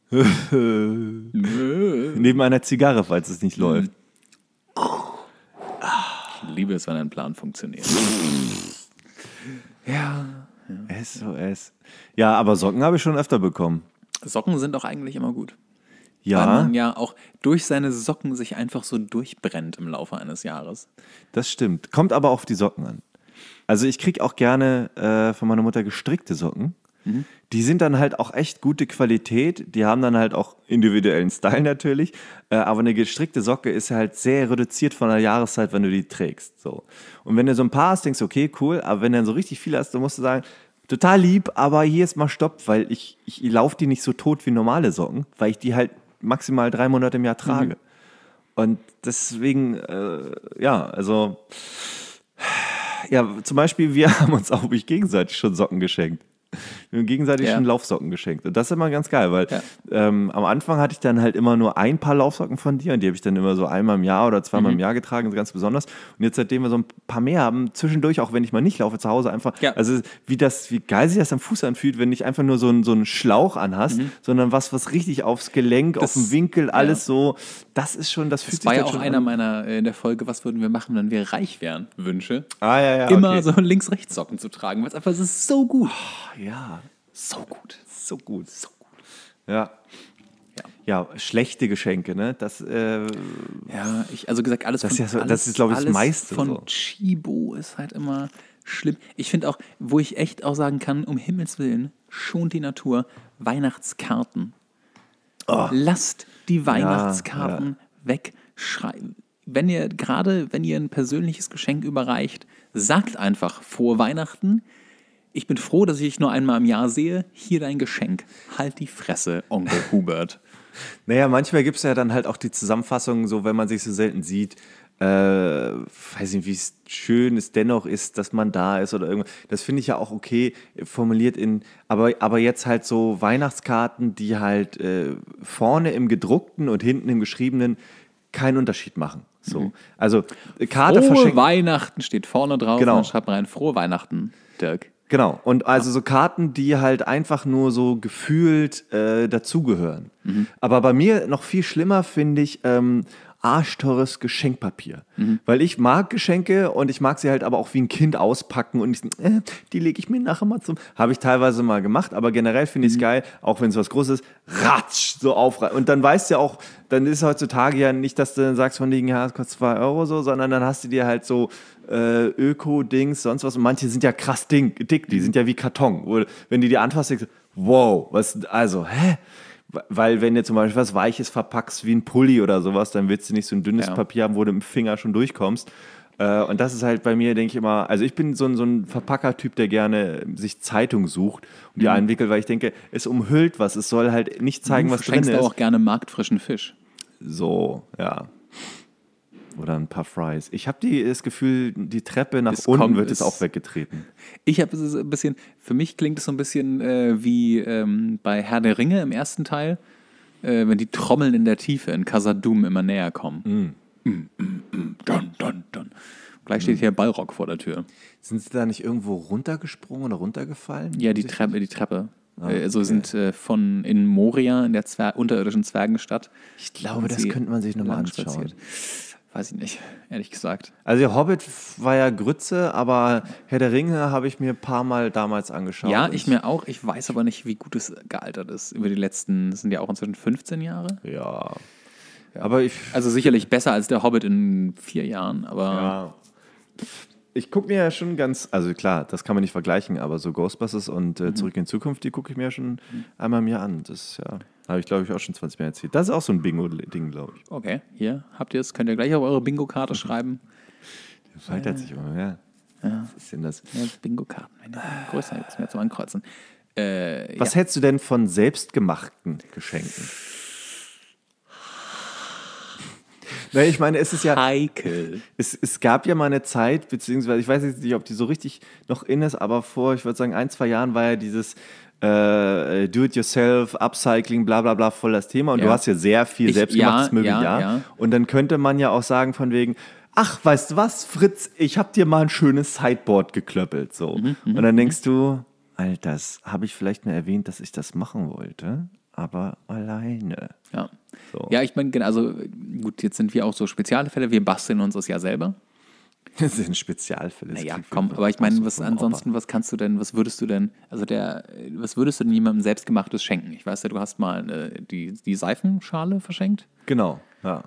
Neben einer Zigarre, falls es nicht läuft. Ich liebe es, wenn ein Plan funktioniert. Ja. S O S. Ja, aber Socken habe ich schon öfter bekommen. Socken sind auch eigentlich immer gut. Weil Ja, man ja auch durch seine Socken sich einfach so durchbrennt im Laufe eines Jahres. das stimmt. Kommt aber auf die Socken an. Also ich kriege auch gerne äh, von meiner Mutter gestrickte Socken. Die sind dann halt auch echt gute Qualität. Die haben dann halt auch individuellen Style natürlich. Äh, aber eine gestrickte Socke ist halt sehr reduziert von der Jahreszeit, wenn du die trägst. So. Und wenn du so ein paar hast, denkst du, okay, cool. Aber wenn du dann so richtig viel hast, dann musst du sagen, total lieb, aber hier ist mal Stopp, weil ich, ich laufe die nicht so tot wie normale Socken, weil ich die halt maximal drei Monate im Jahr trage. Und deswegen, äh, ja, also, ja, zum Beispiel, wir haben uns auch wirklich gegenseitig schon Socken geschenkt. Wir haben gegenseitig Ja. schon Laufsocken geschenkt. Und das ist immer ganz geil, weil Ja. ähm, am Anfang hatte ich dann halt immer nur ein paar Laufsocken von dir und die habe ich dann immer so einmal im Jahr oder zweimal Mhm. im Jahr getragen, so ganz besonders. Und jetzt, seitdem wir so ein paar mehr haben, zwischendurch, auch wenn ich mal nicht laufe, zu Hause einfach, Ja. also wie das, wie geil sich das am Fuß anfühlt, wenn nicht einfach nur so, ein, so einen Schlauch anhast, sondern was, was richtig aufs Gelenk, Mhm. Das- auf den Winkel, alles ja. so, das ist schon, das fühlt Das sich war ja dann auch schon einer an. meiner äh, in der Folge, was würden wir machen, wenn wir reich wären, Wünsche. Ah, ja, ja, Immer okay. so Links-Rechts-Socken zu tragen, weil es einfach, es ist so gut. Ja, So gut. so gut. So gut. Ja. Ja, schlechte Geschenke, ne? Das, äh, Ja, ich, also gesagt, alles Das ist von, ja so- das alles, ist, glaub ich, das alles meiste von so. Chibo ist halt immer schlimm. Ich finde auch, wo ich echt auch sagen kann, um Himmels Willen, schont die Natur, Weihnachtskarten. Lasst die Weihnachtskarten wegschreiben. Wenn ihr, gerade wenn ihr ein persönliches Geschenk überreicht, sagt einfach frohe Weihnachten. Ich bin froh, dass ich dich nur einmal im Jahr sehe. Hier dein Geschenk. Halt die Fresse, Onkel Hubert. Naja, manchmal gibt es ja dann halt auch die Zusammenfassung, so wenn man sich so selten sieht, äh, weiß nicht, wie es schön es dennoch ist, dass man da ist oder irgendwas. Das finde ich ja auch okay, formuliert in, aber, aber jetzt halt so Weihnachtskarten, die halt äh, vorne im gedruckten und hinten im geschriebenen keinen Unterschied machen. So. Also äh, Karte Frohe verschenken. Weihnachten steht vorne drauf. Genau. Und dann schreibt man rein, frohe Weihnachten, Dirk. Genau, und also so Karten, die halt einfach nur so gefühlt äh, dazugehören. Aber bei mir noch viel schlimmer finde ich ähm, arschteures Geschenkpapier. Weil ich mag Geschenke und ich mag sie halt aber auch wie ein Kind auspacken und ich, äh, die lege ich mir nachher mal zum. Habe ich teilweise mal gemacht, aber generell finde ich es geil, auch wenn es was Großes ist, ratsch, so aufreißen. Und dann weißt du ja auch, dann ist heutzutage ja nicht, dass du dann sagst von wegen, ja, es kostet zwei Euro so, sondern dann hast du dir halt so äh, Öko-Dings, sonst was. Und manche sind ja krass dick, dick die sind ja wie Karton. Wo, wenn du die anfasst, denkst du, wow, was, also, hä? Weil wenn du zum Beispiel was Weiches verpackst wie ein Pulli oder sowas, dann willst du nicht so ein dünnes Ja. Papier haben, wo du mit dem Finger schon durchkommst. Äh, und das ist halt bei mir, denke ich immer, also ich bin so ein, so ein Verpacker-Typ, der gerne sich Zeitung sucht und die einwickelt, weil ich denke, es umhüllt was, es soll halt nicht zeigen, Du was drin schenkst ist. auch gerne marktfrischen Fisch. So, ja. Oder ein paar Fries. Ich habe das Gefühl, die Treppe nach Es unten kommt- wird es es- auch weggetreten. Ich habe es ein bisschen, für mich klingt es so ein bisschen äh, wie ähm, bei Herr der Ringe im ersten Teil, äh, wenn die Trommeln in der Tiefe in Khazad-dûm immer näher kommen. Mm, mm, mm, dun, dun, dun. Gleich steht hier Balrog vor der Tür. Sind sie da nicht irgendwo runtergesprungen oder runtergefallen? Ja, die Treppe, die Treppe. Ah, Also okay. sind äh, von in Moria, in der Zwer unterirdischen Zwergenstadt. Ich glaube, sind das sie könnte man sich nochmal lang anschauen. spaziert. Weiß ich nicht, ehrlich gesagt. Also der Hobbit war ja Grütze, aber Herr der Ringe habe ich mir ein paar Mal damals angeschaut. Ja, ich mir auch. Ich weiß aber nicht, wie gut es gealtert ist. Über die letzten, das sind ja auch inzwischen fünfzehn Jahre. Ja. Aber ich, Also sicherlich besser als der Hobbit in vier Jahren, aber ja. Ich gucke mir ja schon ganz, also klar, das kann man nicht vergleichen, aber so Ghostbusters und äh, Zurück in Zukunft, die gucke ich mir ja schon einmal im Jahr an. Das ist ja, habe ich glaube ich auch schon zwanzig Mal erzählt. Das ist auch so ein Bingo-Ding, glaube ich. okay, hier habt ihr es, könnt ihr gleich auf eure Bingo-Karte schreiben. Das weitert sich immer mehr. Ja. Was ist denn das? Ja, Bingo-Karten, wenn die größer jetzt mehr zum Ankreuzen. Äh, Was ja. hältst du denn von selbstgemachten Geschenken? Na, ich meine, es ist ja, Heikel. es, es gab ja mal eine Zeit, beziehungsweise ich weiß jetzt nicht, ob die so richtig noch in ist, aber vor, ich würde sagen, ein, zwei Jahren war ja dieses äh, Do-it-yourself, Upcycling, bla bla bla voll das Thema und Ja. du hast ja sehr viel Ich- selbstgemachtes ja, Möbeljahr. ja, ja. Und dann könnte man ja auch sagen von wegen, ach, weißt du was, Fritz, ich hab dir mal ein schönes Sideboard geklöppelt. So. Mhm, und dann denkst du, Alter, das habe ich vielleicht mal erwähnt, dass ich das machen wollte, aber alleine. Ja. So. Ja, ich meine, genau, also gut, jetzt sind wir auch so Spezialfälle, wir basteln uns das ja selber. Das sind Spezialfälle. das Naja, klingt wie komm, so aber ich meine, Ausdruck was vom Opa. ansonsten, was kannst du denn, was würdest du denn, also der, was würdest du denn jemandem selbstgemachtes schenken? Ich weiß ja, du hast mal äh, die, die Seifenschale verschenkt. Genau, ja.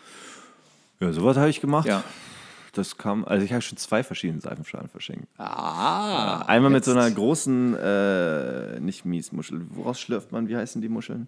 Ja, sowas habe ich gemacht. Ja. Das kam, also ich habe schon zwei verschiedene Seifenschalen verschenkt. Ah. Einmal mit so jetzt. einer großen, äh, nicht Miesmuschel, woraus schlürft man, wie heißen die Muscheln?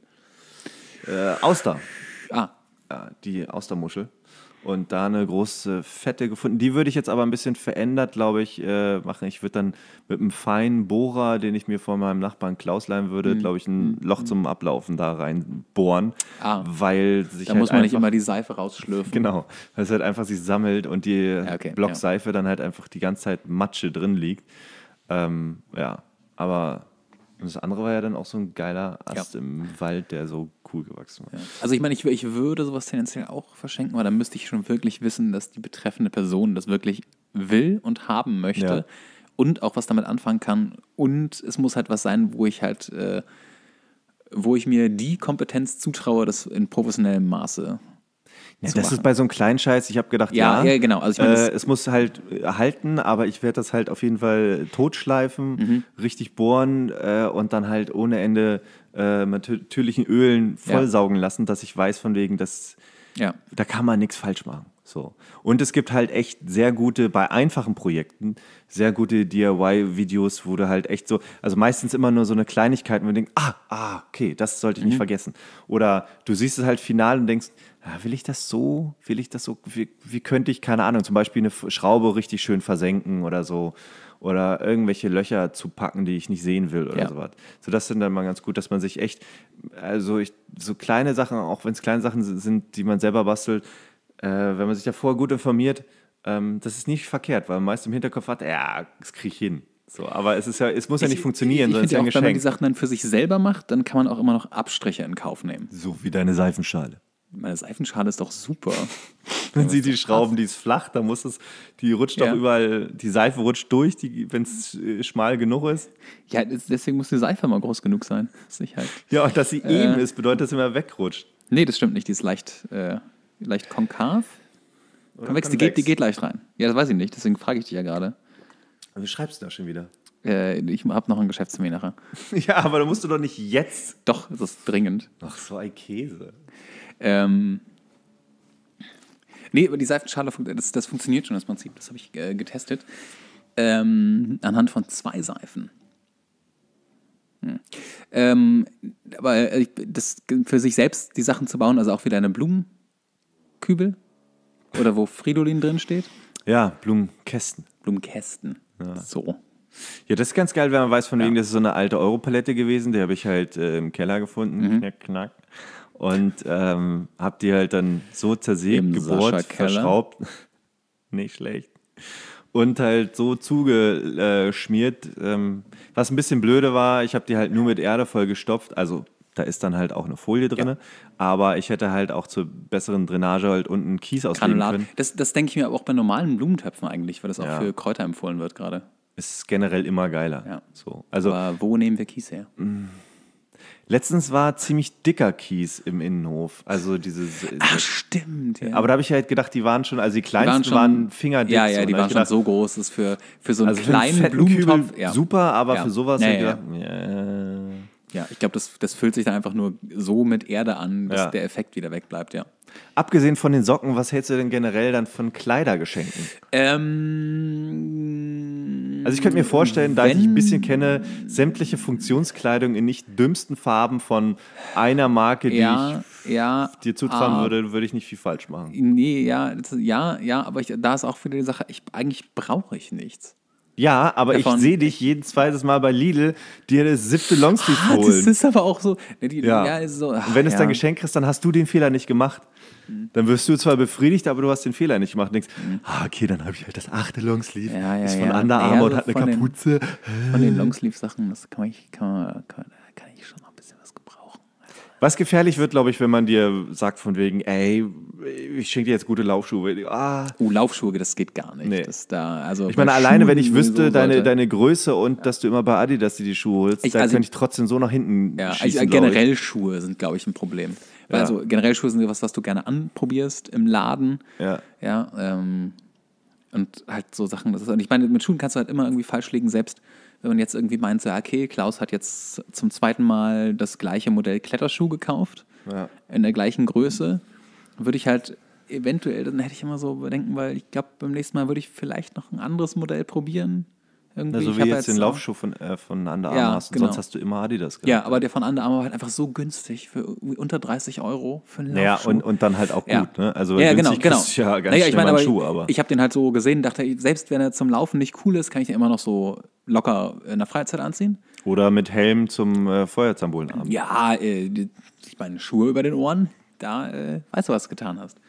Äh, Auster. Ah, Ja, die Austermuschel. Und da eine große Fette gefunden. Die würde ich jetzt aber ein bisschen verändert, glaube ich, äh, machen. Ich würde dann mit einem feinen Bohrer, den ich mir von meinem Nachbarn Klaus leihen würde, Mhm. glaube ich, ein Loch zum Ablaufen da rein bohren. Ah. Weil sich da halt muss man nicht einfach, immer die Seife rausschlürfen. Genau, weil es halt einfach sich sammelt und die okay, Blockseife dann halt einfach die ganze Zeit Matsche drin liegt. Ähm, ja, aber das andere war ja dann auch so ein geiler Ast Ja. im Wald, der so cool gewachsen war. Ja. Also ich meine, ich, ich würde sowas tendenziell auch verschenken, aber da müsste ich schon wirklich wissen, dass die betreffende Person das wirklich will und haben möchte Ja. und auch was damit anfangen kann. Und es muss halt was sein, wo ich halt, äh, wo ich mir die Kompetenz zutraue, das in professionellem Maße Ja, zu das machen. ist bei so einem kleinen Scheiß, ich habe gedacht, Ja, ja, ja, genau. Also ich meine, äh, das- es muss halt äh, halten, aber ich werde das halt auf jeden Fall totschleifen, Mhm. richtig bohren äh, und dann halt ohne Ende äh, mit natürlichen Ölen vollsaugen lassen, dass ich weiß von wegen, dass ja. da kann man nichts falsch machen. So. Und es gibt halt echt sehr gute, bei einfachen Projekten, sehr gute D I Y-Videos, wo du halt echt so, also meistens immer nur so eine Kleinigkeit, wo du denkst, ah, ah, okay, das sollte ich Mhm. nicht vergessen. Oder du siehst es halt final und denkst, ah, will ich das so, will ich das so, wie, wie könnte ich, keine Ahnung, zum Beispiel eine F- Schraube richtig schön versenken oder so. Oder irgendwelche Löcher zu packen, die ich nicht sehen will oder Ja. sowas. So, das sind dann mal ganz gut, dass man sich echt, also ich, so kleine Sachen, auch wenn es kleine Sachen sind, die man selber bastelt, äh, wenn man sich da vorher gut informiert, ähm, das ist nicht verkehrt, weil man meist im Hinterkopf hat, ja, das kriege ich hin. So, aber es ist ja, es muss ja nicht funktionieren, Ich, sondern ich es ist ja finde ein auch, wenn man die Geschenk. Sachen dann für sich selber macht, dann kann man auch immer noch Abstriche in Kauf nehmen. So wie deine Seifenschale. Meine Seifenschale ist doch super. Man sieht die Schrauben, die ist flach, da muss es, die rutscht Ja. doch überall, die Seife rutscht durch, wenn es äh, schmal genug ist. Ja, das- deswegen muss die Seife mal groß genug sein. Dass ich halt Ja, und dass sie Äh. eben ist, bedeutet, dass sie immer wegrutscht. nee, das stimmt nicht. Die ist leicht, äh, leicht konkav. Konvex, die konvex. geht, die geht leicht rein. Ja, das weiß ich nicht, deswegen frage ich dich ja gerade. Aber wie schreibst du da schon wieder? Äh, ich habe noch ein Geschäftstermin nachher. Ja, aber da musst du doch nicht jetzt. Doch, das ist dringend. Ach, so ein Käse. Ähm, nee, aber die Seifenschale, fun- das, das funktioniert schon, das Prinzip. Das habe ich äh, getestet. Ähm, anhand von zwei Seifen. Hm. Ähm, aber äh, ich- das, für sich selbst die Sachen zu bauen, also auch wieder eine Blumenkübel oder wo Fridolin drin steht. Ja, Blumenkästen. Blumenkästen. So. Ja, das ist ganz geil, wenn man weiß, von wegen, das ist so eine alte Europalette gewesen. Die habe ich halt äh, im Keller gefunden. Mhm. Knack, knack. Und ähm, habe die halt dann so zersägt, Im gebohrt, Sascha-Keller. verschraubt. Nicht schlecht. Und halt so zugeschmiert. Ähm, was ein bisschen blöde war, ich habe die halt nur mit Erde vollgestopft. Also Da ist dann halt auch eine Folie drin. Ja. Aber ich hätte halt auch zur besseren Drainage halt unten Kies auslegen Granulat. können. Das, das denke ich mir aber auch bei normalen Blumentöpfen eigentlich, weil das auch Ja. für Kräuter empfohlen wird gerade. Ist generell immer geiler. Ja. So. Also, aber wo nehmen wir Kies her? letztens war ziemlich dicker Kies im Innenhof. Also dieses. Ach, stimmt. Ja. Aber da habe ich halt gedacht, die waren schon, also die kleinsten die waren, waren fingerdick. Ja, ja, so. die waren gedacht, schon so groß, dass für, für so einen also kleinen für einen Blumentopf. Kübel Ja. super, aber ja. für sowas ja, hätte ich ja. gedacht, ja. Ja, ich glaube, das, das füllt sich dann einfach nur so mit Erde an, dass Ja. der Effekt wieder wegbleibt, ja. Abgesehen von den Socken, was hältst du denn generell dann von Kleidergeschenken? Ähm, Also ich könnte mir vorstellen, da ich wenn- dich ein bisschen kenne, sämtliche Funktionskleidung in nicht dümmsten Farben von einer Marke, die ja, ja, ich dir zutrauen ah, würde, würde ich nicht viel falsch machen. Nee, ja, das, ja, ja, aber ich, da ist auch wieder die Sache, ich, eigentlich brauche ich nichts. Ja, aber Davon- ich sehe dich jeden zweites Mal bei Lidl dir das siebte Longsleeve Ah, das holen. ist aber auch so. Ne, die, Ja. ja. ist so ach, Und wenn es ja. dein Geschenk kriegst, dann hast du den Fehler nicht gemacht. Dann wirst du zwar befriedigt, aber du hast den Fehler nicht gemacht. Und denkst, ah, okay, dann habe ich halt das achte Longsleeve. Mhm. Ja, ja, ist von ja. Under Ja, Armour und so hat eine von den- Kapuze. Von den Longsleeve-Sachen, das kann, ich, kann, man, kann, da kann ich schon noch ein bisschen was gebrauchen. Was gefährlich wird, glaube ich, wenn man dir sagt von wegen, ey, ich schenke dir jetzt gute Laufschuhe. Ah. Oh, Laufschuhe, das geht gar nicht. Nee. Das da, also Ich meine, bei alleine, Schuhen wenn ich wüsste, sowieso deine, sollte- deine Größe und dass du immer bei Adidas dir die Schuhe holst, Ich- da also- könnte ich trotzdem so nach hinten Ja, schießen, also glaub ich. generell Schuhe sind, glaube ich, ein Problem. Weil Ja. also generell Schuhe sind was, was du gerne anprobierst im Laden. Ja. Ja, ähm, und halt so Sachen. Das ist, und ich meine, mit Schuhen kannst du halt immer irgendwie falsch liegen, selbst wenn man jetzt irgendwie meint, so, ja, okay, Klaus hat jetzt zum zweiten Mal das gleiche Modell Kletterschuh gekauft, Ja. in der gleichen Größe, würde ich halt eventuell, dann hätte ich immer so bedenken, weil ich glaube, beim nächsten Mal würde ich vielleicht noch ein anderes Modell probieren. Irgendwie. Also Ich wie hab jetzt den auch- Laufschuh von, äh, von Under Armour Ja, hast. Und genau. sonst hast du immer Adidas gehabt. Ja, aber der von Under Armour war halt einfach so günstig für irgendwie unter dreißig Euro für einen Naja, Laufschuh. und, und dann halt auch gut. Ja. Ne? Also ja, günstig genau, genau. kriegst du ja ganz naja, schnell ich meine, mal aber einen Schuh. Aber. ich habe den halt so gesehen, dachte, selbst wenn er zum Laufen nicht cool ist, kann ich den immer noch so locker in der Freizeit anziehen. Oder mit Helm zum äh, Feuerzambolenabend. Ja, äh, die- ich meine, Schuhe über den Ohren, da äh, weißt du, was du getan hast.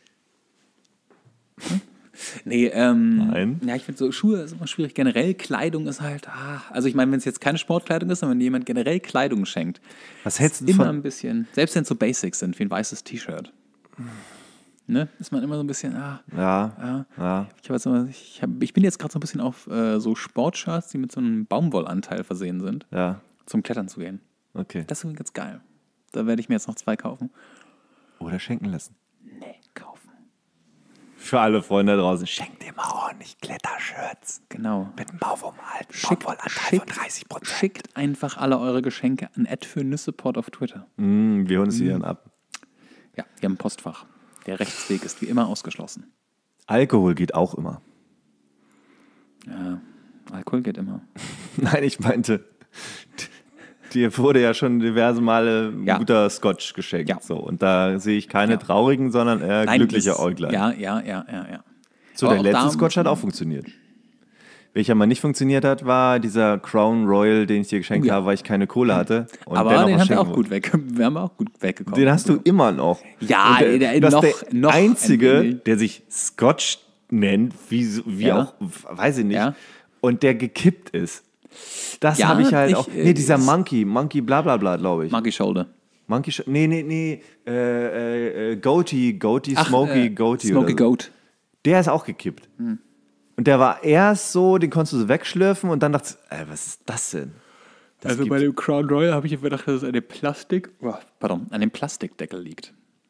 Hm? Nee, ähm, Nein. ja, ich finde so, Schuhe ist immer schwierig. Generell Kleidung ist halt, ah, also ich meine, wenn es jetzt keine Sportkleidung ist, sondern wenn jemand generell Kleidung schenkt, Was hältst du immer von. ein bisschen, selbst wenn es so Basics sind, wie ein weißes T-Shirt, ne, ist man immer so ein bisschen, ah, Ja, ja. ja. Ich, hab jetzt immer, ich, hab, ich bin jetzt gerade so ein bisschen auf äh, so Sportshirts, die mit so einem Baumwollanteil versehen sind, Ja, zum Klettern zu gehen. okay. Das ist irgendwie ganz geil. Da werde ich mir jetzt noch zwei kaufen. Oder schenken lassen. Nee, kaufen. Für alle Freunde da draußen, schenkt dir mal ordentlich Klettershirts. Genau. Mit einem Baumwollanteil Schickt, von schickt, dreißig Prozent. schickt einfach alle eure Geschenke an Ad für Nüsseport auf Twitter. Mm, wir holen es hier dann ab. Ja, wir haben ein Postfach. Der Rechtsweg ist wie immer ausgeschlossen. Alkohol geht auch immer. Ja, Alkohol geht immer. Nein, ich meinte, dir wurde ja schon diverse Male ein Ja. guter Scotch geschenkt. Ja. So, und da sehe ich keine Ja. traurigen, sondern eher glückliche das- Äuglein. Ja, ja, ja, ja, ja. So, Aber der auch letzte da- Scotch hat auch funktioniert. Welcher mal nicht funktioniert hat, war dieser Crown Royal, den ich dir geschenkt Oh ja. habe, weil ich keine Kohle hatte. Und Aber dennoch den was haben wir schenken auch gut weg. Wir haben auch gut weggekommen. Den hast du immer noch. Ja, Und der, der- das noch- ist der noch ein einzige, wenig. der sich Scotch nennt, wie, so- wie Ja. auch, weiß ich nicht, Ja. und der gekippt ist. Das Ja, habe ich halt ich, auch. äh, Nee, dieser das- Monkey, Monkey bla bla bla, glaube ich. Monkey Shoulder. Monkey, Sh- nee, nee, nee, äh, äh, äh, Goatee, Goatee, Ach, Smoky, äh, Goatee. Smoky oder so. Goat. Der ist auch gekippt. Und der war erst so, den konntest du so wegschlürfen und dann dachtest du, ey, was ist das denn? Das Also bei dem Crown Royal habe ich immer gedacht, dass es an dem Plastik, oh, pardon, an dem Plastikdeckel liegt.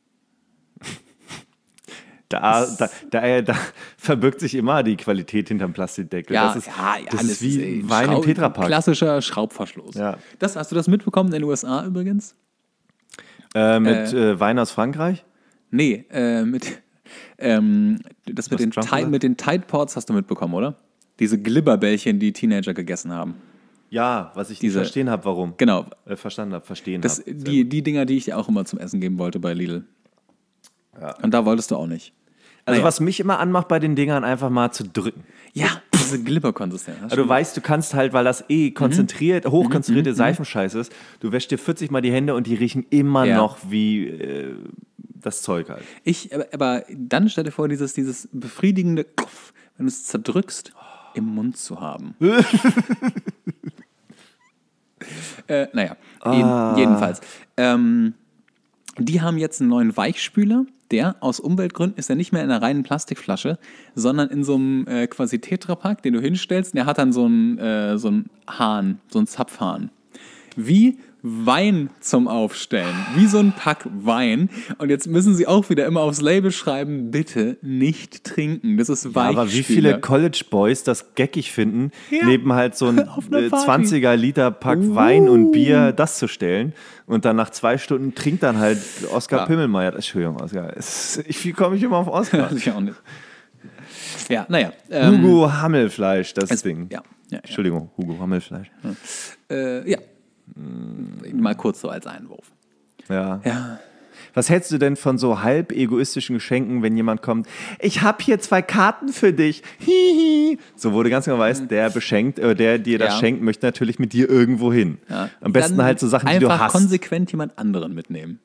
Da, da, da, äh, da verbirgt sich immer die Qualität hinterm Plastikdeckel. Ja, das ist, ja, ja, das ist wie äh, Wein im Schraub- Tetrapack. Klassischer Schraubverschluss. Ja. Das, hast du das mitbekommen in den U S A übrigens? Äh, mit äh, Wein aus Frankreich? Nee, äh, mit, ähm, das mit Was den, Trump Tide, gesagt? mit den Tide Pods hast du mitbekommen, oder? Diese Glibberbällchen, die Teenager gegessen haben. Ja, was ich Diese- nicht verstehen habe, warum. Genau. Äh, verstanden habe, verstehen Das, habe. die, die Dinger, die ich dir auch immer zum Essen geben wollte bei Lidl. Und da wolltest du auch nicht. Also Naja. was mich immer anmacht bei den Dingern, einfach mal zu drücken. Ja, diese Glibberkonsistenz. Also du weißt, du kannst halt, weil das eh konzentriert, Mhm. hochkonzentrierte Seifenscheiß ist, du wäschst dir vierzig Mal die Hände und die riechen immer Ja. noch wie äh, das Zeug halt. Ich, aber, aber dann stell dir vor, dieses, dieses befriedigende, Kopf, wenn du es zerdrückst, im Mund zu haben. Äh, naja, Ah. jeden, jedenfalls. Ähm, die haben jetzt einen neuen Weichspüler. Der, aus Umweltgründen, ist er nicht mehr in einer reinen Plastikflasche, sondern in so einem äh, quasi Tetrapack, den du hinstellst. Und der hat dann so einen, äh, so einen Hahn, so einen Zapfhahn. Wie Wein zum Aufstellen. Wie so ein Pack Wein. Und jetzt müssen sie auch wieder immer aufs Label schreiben, bitte nicht trinken. Das ist Ja, Weichspüler. aber wie viele College Boys das geckig finden, Ja. neben halt so ein Auf einer äh, Party. zwanziger Liter Pack Uh. Wein und Bier das zu stellen und dann nach zwei Stunden trinkt dann halt Oskar Ja. Pimmelmeier. Entschuldigung, Oskar. Es ist- Wie komme ich immer auf Oskar? Weiß ich auch nicht. Ja, naja. Ähm, Hugo Hammelfleisch, das es- Ding. Ja, ja, ja. Entschuldigung, Hugo Hammelfleisch. Äh, ja. Mal kurz so als Einwurf. Ja. Ja. Was hältst du denn von so halb egoistischen Geschenken, wenn jemand kommt, ich habe hier zwei Karten für dich, hihi. So, wo du ganz genau weißt, der beschenkt, äh, der dir das Ja. schenkt, möchte natürlich mit dir irgendwo hin. Ja. Am besten Dann halt so Sachen, die du einfach hast. konsequent jemand anderen mitnehmen.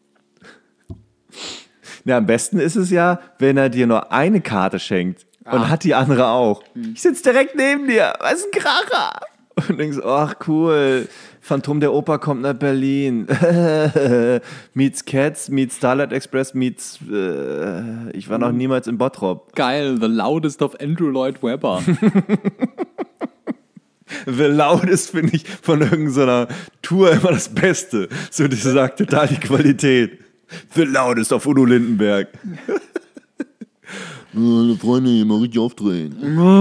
Ja, am besten ist es ja, wenn er dir nur eine Karte schenkt und Ah. hat die andere auch. Ich sitze direkt neben dir, was ist ein Kracher? Und denkst, ach cool, Phantom der Oper kommt nach Berlin. meets Cats, meets Starlight Express, meets, äh, ich war noch niemals in Bottrop. Geil, the loudest of Andrew Lloyd Webber. The Loudest finde ich von irgendeiner Tour immer das Beste. So, die sagt total die Qualität. The Loudest auf Udo Lindenberg. Meine Freunde, hier mal richtig aufdrehen.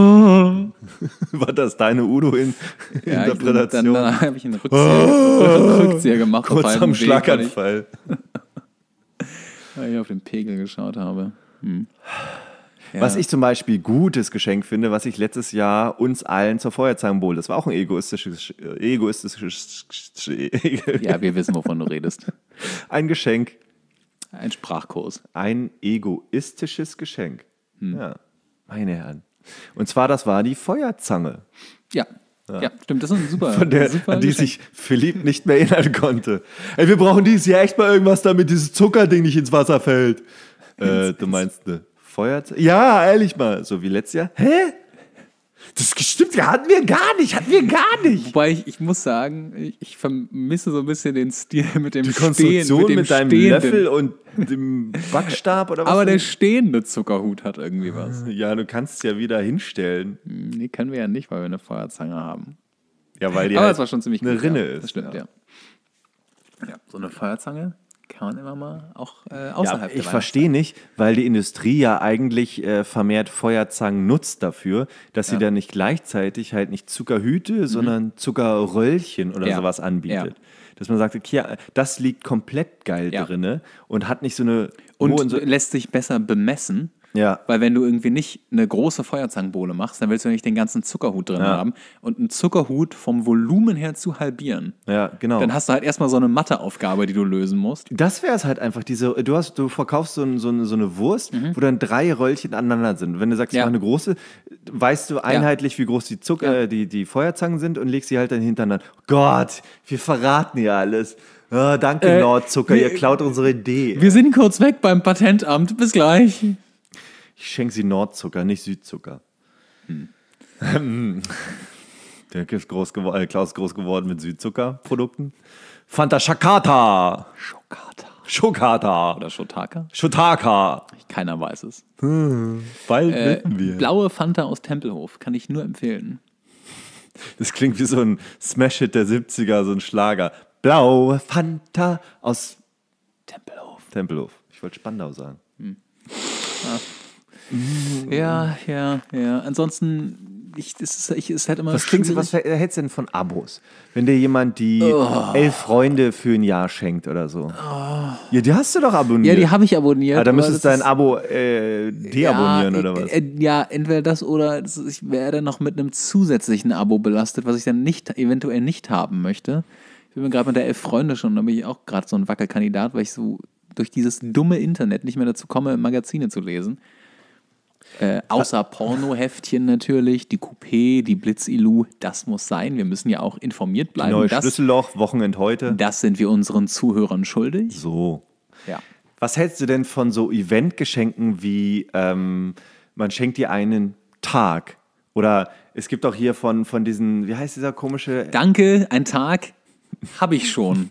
War das deine Udo-Interpretation? Dann, dann habe ich einen Rückzieher, Rückzieher gemacht. Kurz auf am halbem Weg, Schlaganfall. Weil ich auf den Pegel geschaut habe. Hm. Ja. Was ich zum Beispiel gutes Geschenk finde, was ich letztes Jahr uns allen zur Feuerzangenbowle, das war auch ein egoistisches, äh, egoistisches Ja, wir wissen, wovon du redest. ein Geschenk, Ein Sprachkurs. ein egoistisches Geschenk. Ja, meine Herren. Und zwar, das war die Feuerzange, Ja. Ja, stimmt, das ist ein super, von der, super an die Geschenk. sich Philipp nicht mehr erinnern konnte. Ey, wir brauchen dieses Jahr echt mal irgendwas, damit dieses Zuckerding nicht ins Wasser fällt. Äh, du meinst eine Feuerzange? Ja, ehrlich mal, so wie letztes Jahr. Hä? Das stimmt, wir hatten wir gar nicht, hatten wir gar nicht. Wobei ich, ich muss sagen, ich, ich vermisse so ein bisschen den Stil mit dem Die Stehen, Konstruktion mit, dem mit, deinem Stehenden. Löffel und dem Backstab oder was? Aber der denn? stehende Zuckerhut hat irgendwie was. Ja, du kannst es ja wieder hinstellen. Nee, können wir ja nicht, weil wir eine Feuerzange haben. Ja, weil die Aber halt es war schon ziemlich eine gut, Rinne ja. ist. Das stimmt, ja. ja. ja. So eine Feuerzange kann man immer mal auch äh, Ja, außerhalb ich der verstehe nicht, weil die Industrie ja eigentlich äh, vermehrt Feuerzangen nutzt dafür, dass sie Ja. dann nicht gleichzeitig halt nicht Zuckerhüte, sondern Zuckerröllchen oder Ja. sowas anbietet. Ja. Dass man sagt, okay, ja, das liegt komplett geil Ja. drinne und hat nicht so eine Und hohe- so, lässt sich besser bemessen. ja. Weil wenn du irgendwie nicht eine große Feuerzangenbowle machst, dann willst du nicht den ganzen Zuckerhut drin Ja. haben. Und einen Zuckerhut vom Volumen her zu halbieren. Ja, genau. Dann hast du halt erstmal so eine Matheaufgabe, die du lösen musst. Das wäre es halt einfach, diese, du hast, du verkaufst so, ein, so, eine, so eine Wurst, wo dann drei Röllchen aneinander sind. Wenn du sagst, ich Mhm. Ja. mache eine große, weißt du einheitlich, wie groß die, Zucker, Ja. äh, die, die Feuerzangen sind und legst sie halt dann hintereinander. Gott, wir verraten ja alles. Ah, danke, Äh, Nordzucker, wir- ihr klaut unsere Idee. Wir sind kurz weg beim Patentamt. Bis gleich. Ich schenke sie Nordzucker, nicht Südzucker. Hm. Der ist groß gewo- äh, Klaus ist groß geworden mit Südzuckerprodukten. Fanta Shakata. Schokata. Shokata. Oder Shotaka? Shotaka. Keiner weiß es. Bald Äh, wissen wir. blaue Fanta aus Tempelhof. Kann ich nur empfehlen. Das klingt wie so ein Smash-Hit der siebziger, so ein Schlager. Blaue Fanta aus Tempelhof. Tempelhof. Ich wollte Spandau sagen. Ja, ja, ja. Ansonsten, ich, es ist, ich, es ist halt immer Was, klingt, was schwierig. hältst du denn von Abos? Wenn dir jemand die elf Freunde für ein Jahr schenkt oder so. Ja, die hast du doch abonniert. Ja, die habe ich abonniert. Ah, da aber müsstest du das dein ist- Abo äh, deabonnieren ja, oder was? Äh, äh, ja, entweder das oder das, ist- ich werde noch mit einem zusätzlichen Abo belastet, was ich dann nicht, eventuell nicht haben möchte. Ich bin mir gerade mit der Elf Freunde schon, da bin ich auch gerade so ein Wackelkandidat, weil ich so durch dieses dumme Internet nicht mehr dazu komme, Magazine zu lesen. Äh, außer Pornoheftchen natürlich, die Coupé, die Blitzilu, das muss sein. Wir müssen ja auch informiert bleiben. Neues Das, Schlüsselloch, Wochenend heute. das sind wir unseren Zuhörern schuldig. So. Ja. Was hältst du denn von so Eventgeschenken wie, ähm, man schenkt dir einen Tag? Oder es gibt auch hier von, von diesen, wie heißt dieser komische? Danke, ein Tag. Habe ich schon.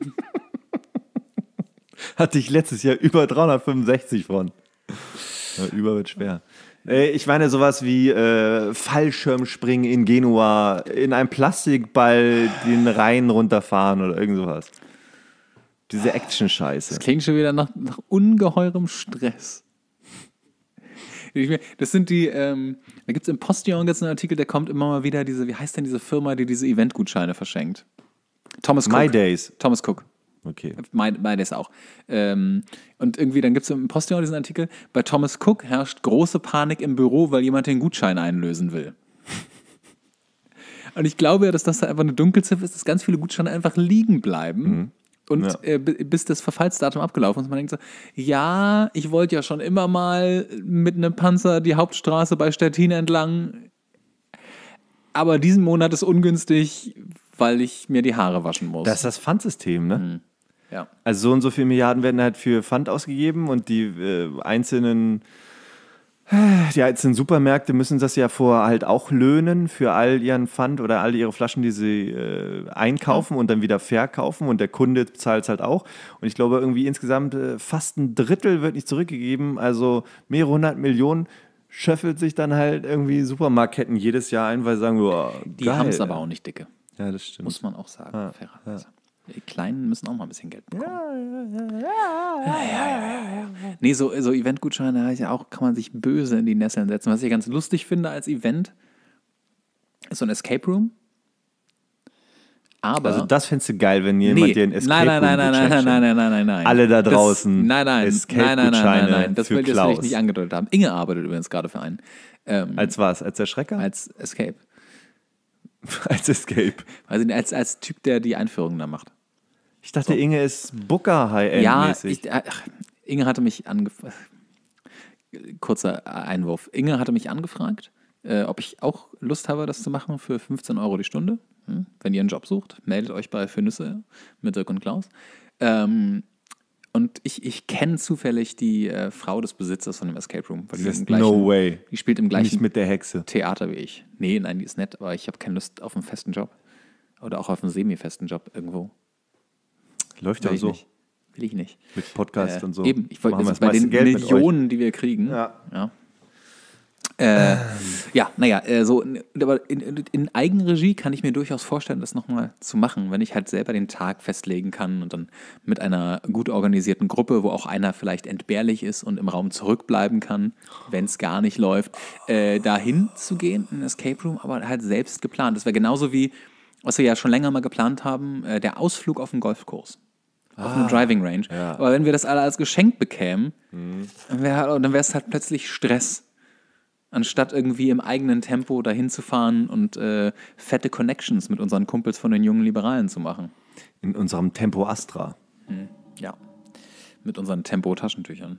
Hatte ich letztes Jahr über dreihundertfünfundsechzig von. Ja, über wird schwer. Äh, Ich meine sowas wie äh, Fallschirmspringen in Genua, in einem Plastikball den Rhein runterfahren oder irgend sowas. Diese Action-Scheiße. Das klingt schon wieder nach, nach ungeheurem Stress. Ich mir- Das sind die, ähm, da gibt es im Postillon jetzt einen Artikel, der kommt immer mal wieder, diese, wie heißt denn diese Firma, die diese Eventgutscheine verschenkt? Thomas Cook. My Days. Thomas Cook. Okay. My, My Days auch. Ähm, und irgendwie, dann gibt es im Postillon diesen Artikel, bei Thomas Cook herrscht große Panik im Büro, weil jemand den Gutschein einlösen will. Und ich glaube ja, dass das da einfach eine Dunkelziffer ist, dass ganz viele Gutscheine einfach liegen bleiben. Mhm. Und Ja. äh, bi- bis das Verfallsdatum abgelaufen ist. Und man denkt so, ja, ich wollte ja schon immer mal mit einem Panzer die Hauptstraße bei Stettin entlang. Aber diesen Monat ist ungünstig, weil ich mir die Haare waschen muss. Das ist das Pfandsystem, ne? ja. Also so und so viele Milliarden werden halt für Pfand ausgegeben und die äh, einzelnen die einzelnen Supermärkte müssen das ja vorher halt auch löhnen für all ihren Pfand oder all ihre Flaschen, die sie äh, einkaufen und dann wieder verkaufen und der Kunde zahlt es halt auch. Und ich glaube irgendwie insgesamt äh, fast ein Drittel wird nicht zurückgegeben, also mehrere hundert Millionen schöffelt sich dann halt irgendwie Supermarktketten jedes Jahr ein, weil sie sagen, boah, Die geil. haben es aber auch nicht dicke, Ja, das stimmt. muss man auch sagen, fairerweise. Die Kleinen müssen auch mal ein bisschen Geld bekommen. Nee, so, so Eventgutscheine heißt ja auch, kann man sich böse in die Nesseln setzen. Was ich ganz lustig finde als Event, ist so ein Escape Room. Aber Also das findest du geil, wenn jemand nee, dir ein Escape nein, nein, nein, Room nein, nein, nein, nein, nein, nein, nein. Alle da Das- draußen nein, nein, Escape-Gutscheine nein, nein, nein, nein, nein. Das für will, das will ich Klaus. nicht angedeutet haben. Inge arbeitet übrigens gerade für einen. Ähm, Als was? Als der Schrecker? als Escape. Als Escape. Also als, als Typ, der die Einführung da macht. Ich dachte, Inge ist Booker High-End-mäßig. Ja, ich, ach, Inge hatte mich angefragt. Kurzer Einwurf. Inge hatte mich angefragt, äh, ob ich auch Lust habe, das zu machen für fünfzehn Euro die Stunde. Hm? Wenn ihr einen Job sucht, meldet euch bei Für Nüsse mit Dirk und Klaus. Ähm, und ich, ich kenne zufällig die äh, Frau des Besitzers von dem Escape Room. Weil die, Das im ist gleichen, no way. die spielt im Nicht gleichen mit der Hexe. Theater wie ich. Nee, nein, die ist nett, aber ich habe keine Lust auf einen festen Job. Oder auch auf einen semi-festen Job irgendwo. Läuft Will ja ich so. nicht. Will ich nicht. Mit Podcast Äh, und so. Eben, ich wollte Machen wir jetzt das bei meiste den Geld mit euch. Millionen, die wir kriegen. Ja. Ja, äh, ja naja, äh, so, aber in, in, in Eigenregie kann ich mir durchaus vorstellen, das nochmal zu machen, wenn ich halt selber den Tag festlegen kann und dann mit einer gut organisierten Gruppe, wo auch einer vielleicht entbehrlich ist und im Raum zurückbleiben kann, wenn es gar nicht läuft, äh, dahin zu gehen, in ein Escape Room, aber halt selbst geplant. Das wäre genauso wie, was wir ja schon länger mal geplant haben, äh, der Ausflug auf den Golfkurs. Auf eine Driving Range. ja. Aber wenn wir das alle als Geschenk bekämen, dann wäre dann es halt plötzlich Stress. Anstatt irgendwie im eigenen Tempo dahin zu fahren und äh, fette Connections mit unseren Kumpels von den jungen Liberalen zu machen. In unserem Tempo Astra. Ja. Mit unseren Tempo-Taschentüchern.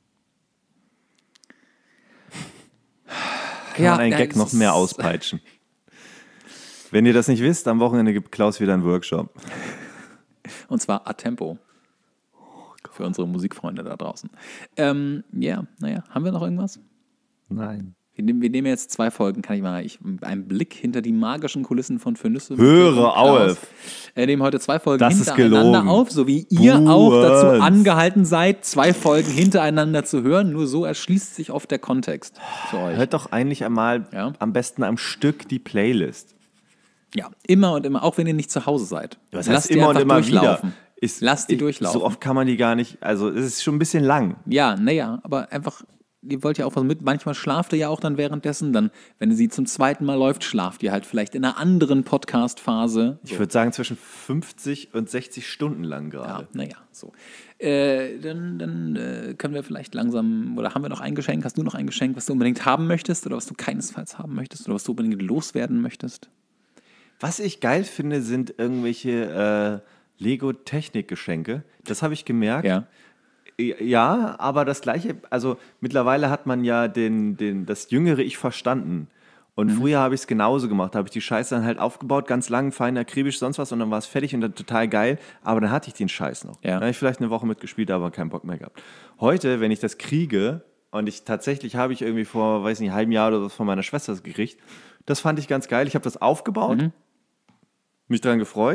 Kann man einen Gag es noch ist- mehr auspeitschen. Wenn ihr das nicht wisst, am Wochenende gibt Klaus wieder einen Workshop. Und zwar a tempo. Für unsere Musikfreunde da draußen. Ähm, ja, naja, haben wir noch irgendwas? Nein. Wir nehmen, wir nehmen jetzt zwei Folgen, kann ich mal, ich, einen Blick hinter die magischen Kulissen von Für Nüsse. mit Höre Dirk und Klaus. auf. Wir nehmen heute zwei Folgen Das ist hintereinander gelogen. auf, so wie ihr auch dazu Buhans. angehalten seid, zwei Folgen hintereinander zu hören. Nur so erschließt sich oft der Kontext für euch. Hört doch eigentlich einmal Ja. am besten am Stück die Playlist. Ja, immer und immer, auch wenn ihr nicht zu Hause seid. Was Lasst heißt die immer und einfach immer durchlaufen. wieder? Ist, Lasst die ich- durchlaufen. So oft kann man die gar nicht, also es ist schon ein bisschen lang. Ja, naja, aber einfach, ihr wollt ja auch was mit. Manchmal schlaft ihr ja auch dann währenddessen. Dann, wenn sie zum zweiten Mal läuft, schlaft ihr halt vielleicht in einer anderen Podcast-Phase. Ich würde sagen zwischen fünfzig und sechzig Stunden lang Ja, gerade. naja, so. Äh, dann dann äh, können wir vielleicht langsam, oder haben wir noch ein Geschenk? Hast du noch ein Geschenk, was du unbedingt haben möchtest oder was du keinesfalls haben möchtest oder was du unbedingt loswerden möchtest? Was ich geil finde, sind irgendwelche äh, Lego-Technik-Geschenke. Das habe ich gemerkt. Ja. Ja, aber das Gleiche, also mittlerweile hat man ja den, den, das jüngere Ich verstanden. Und früher habe ich es genauso gemacht. Da habe ich die Scheiße dann halt aufgebaut, ganz lang, fein, akribisch, sonst was. Und dann war es fertig und dann total geil. Aber dann hatte ich den Scheiß noch. Ja. Dann habe ich vielleicht eine Woche mitgespielt, aber keinen Bock mehr gehabt. Heute, wenn ich das kriege, und ich tatsächlich habe ich irgendwie vor, weiß nicht, einem halben Jahr oder so von meiner Schwester das gekriegt, das fand ich ganz geil. Ich habe das aufgebaut, mich daran gefreut,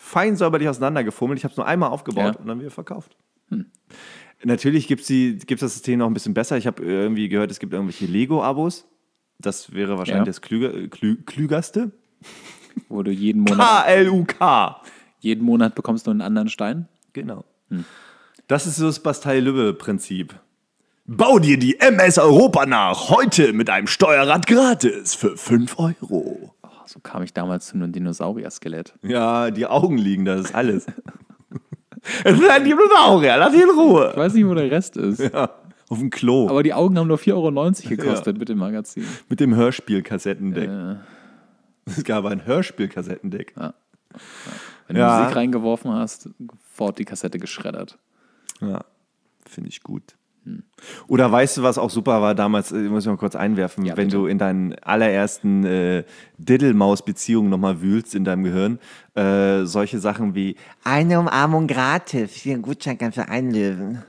fein säuberlich auseinandergefummelt. Ich habe es nur einmal aufgebaut Ja. und dann wieder verkauft. Hm. Natürlich gibt es das System noch ein bisschen besser. Ich habe irgendwie gehört, es gibt irgendwelche Lego-Abos. Das wäre wahrscheinlich Ja. das klüger, klü, klügerste. Wo du jeden Monat, K L U K. jeden Monat bekommst du einen anderen Stein. Genau. Das ist so das Bastei-Lübbe-Prinzip. Bau dir die M S Europa nach. Heute mit einem Steuerrad gratis für fünf Euro. Oh, so kam ich damals zu einem Dinosaurier-Skelett. Ja, die Augen liegen, das ist alles. Es ist ein Dinosaurier, lass ihn in Ruhe. Ich weiß nicht, wo der Rest ist. Ja, auf dem Klo. Aber die Augen haben nur vier Euro neunzig gekostet Ja. mit dem Magazin. Mit dem Hörspiel-Kassettendeck. Äh, Es gab ein Hörspiel-Kassettendeck. wenn Ja. du Musik reingeworfen hast, sofort die Kassette geschreddert. Ja, finde ich gut. Oder weißt du, was auch super war damals, äh, muss ich mal kurz einwerfen, Ja, wenn bitte. du in deinen allerersten äh, Diddlemaus-Beziehungen nochmal wühlst in deinem Gehirn, äh, solche Sachen wie Eine Umarmung gratis. Hier ein Gutschein kannst du einlösen.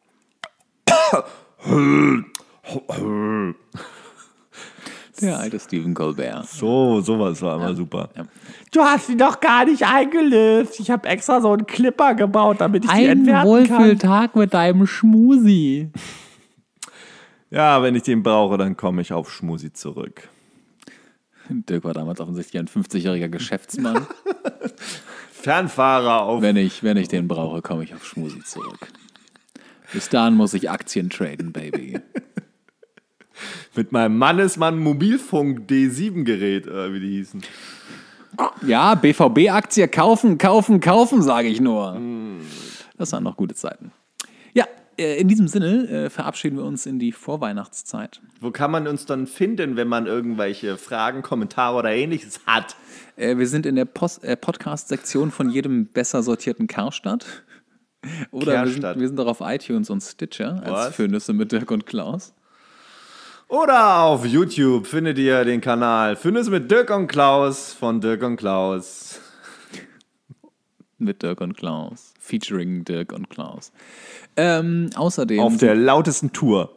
Der alte Stephen Colbert. so, sowas war immer super. Ja. Du hast sie doch gar nicht eingelöst. Ich habe extra so einen Clipper gebaut, damit ich die Ein entwerten kann. Wohlfühltag mit deinem Schmusi. Ja, wenn ich den brauche, dann komme ich auf Schmusi zurück. Dirk war damals offensichtlich ein fünfzigjähriger Geschäftsmann. Fernfahrer auf. Wenn ich, wenn ich den brauche, komme ich auf Schmusi zurück. Bis dahin muss ich Aktien traden, Baby. Mit meinem Mannesmann Mobilfunk D sieben Gerät, äh, wie die hießen. Ja, B V B-Aktie kaufen, kaufen, kaufen, sage ich nur. Das waren noch gute Zeiten. Ja, äh, in diesem Sinne äh, verabschieden wir uns in die Vorweihnachtszeit. Wo kann man uns dann finden, wenn man irgendwelche Fragen, Kommentare oder ähnliches hat? Äh, wir sind in der Post- äh, Podcast-Sektion von jedem besser sortierten Karstadt. Oder wir sind, Kerstadt. wir sind auch auf iTunes und Stitcher als Was? für Nüsse mit Dirk und Klaus. Oder auf YouTube findet ihr den Kanal Findest mit Dirk und Klaus von Dirk und Klaus. Mit Dirk und Klaus. Featuring Dirk und Klaus. Ähm, außerdem Auf der lautesten Tour.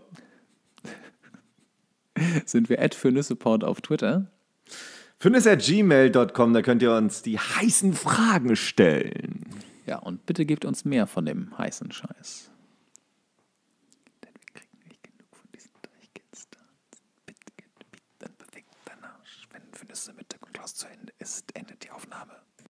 sind wir at für Nüssepod auf Twitter. Findest at gmail punkt com, da könnt ihr uns die heißen Fragen stellen. Ja, und bitte gebt uns mehr von dem heißen Scheiß. Denn wir kriegen nicht genug von diesen Deichkids-Starts. Bitte, bitte, dann bewegt dein Arsch. Wenn für Nüsse mit Dirk und Klaus zu Ende ist, endet die Aufnahme.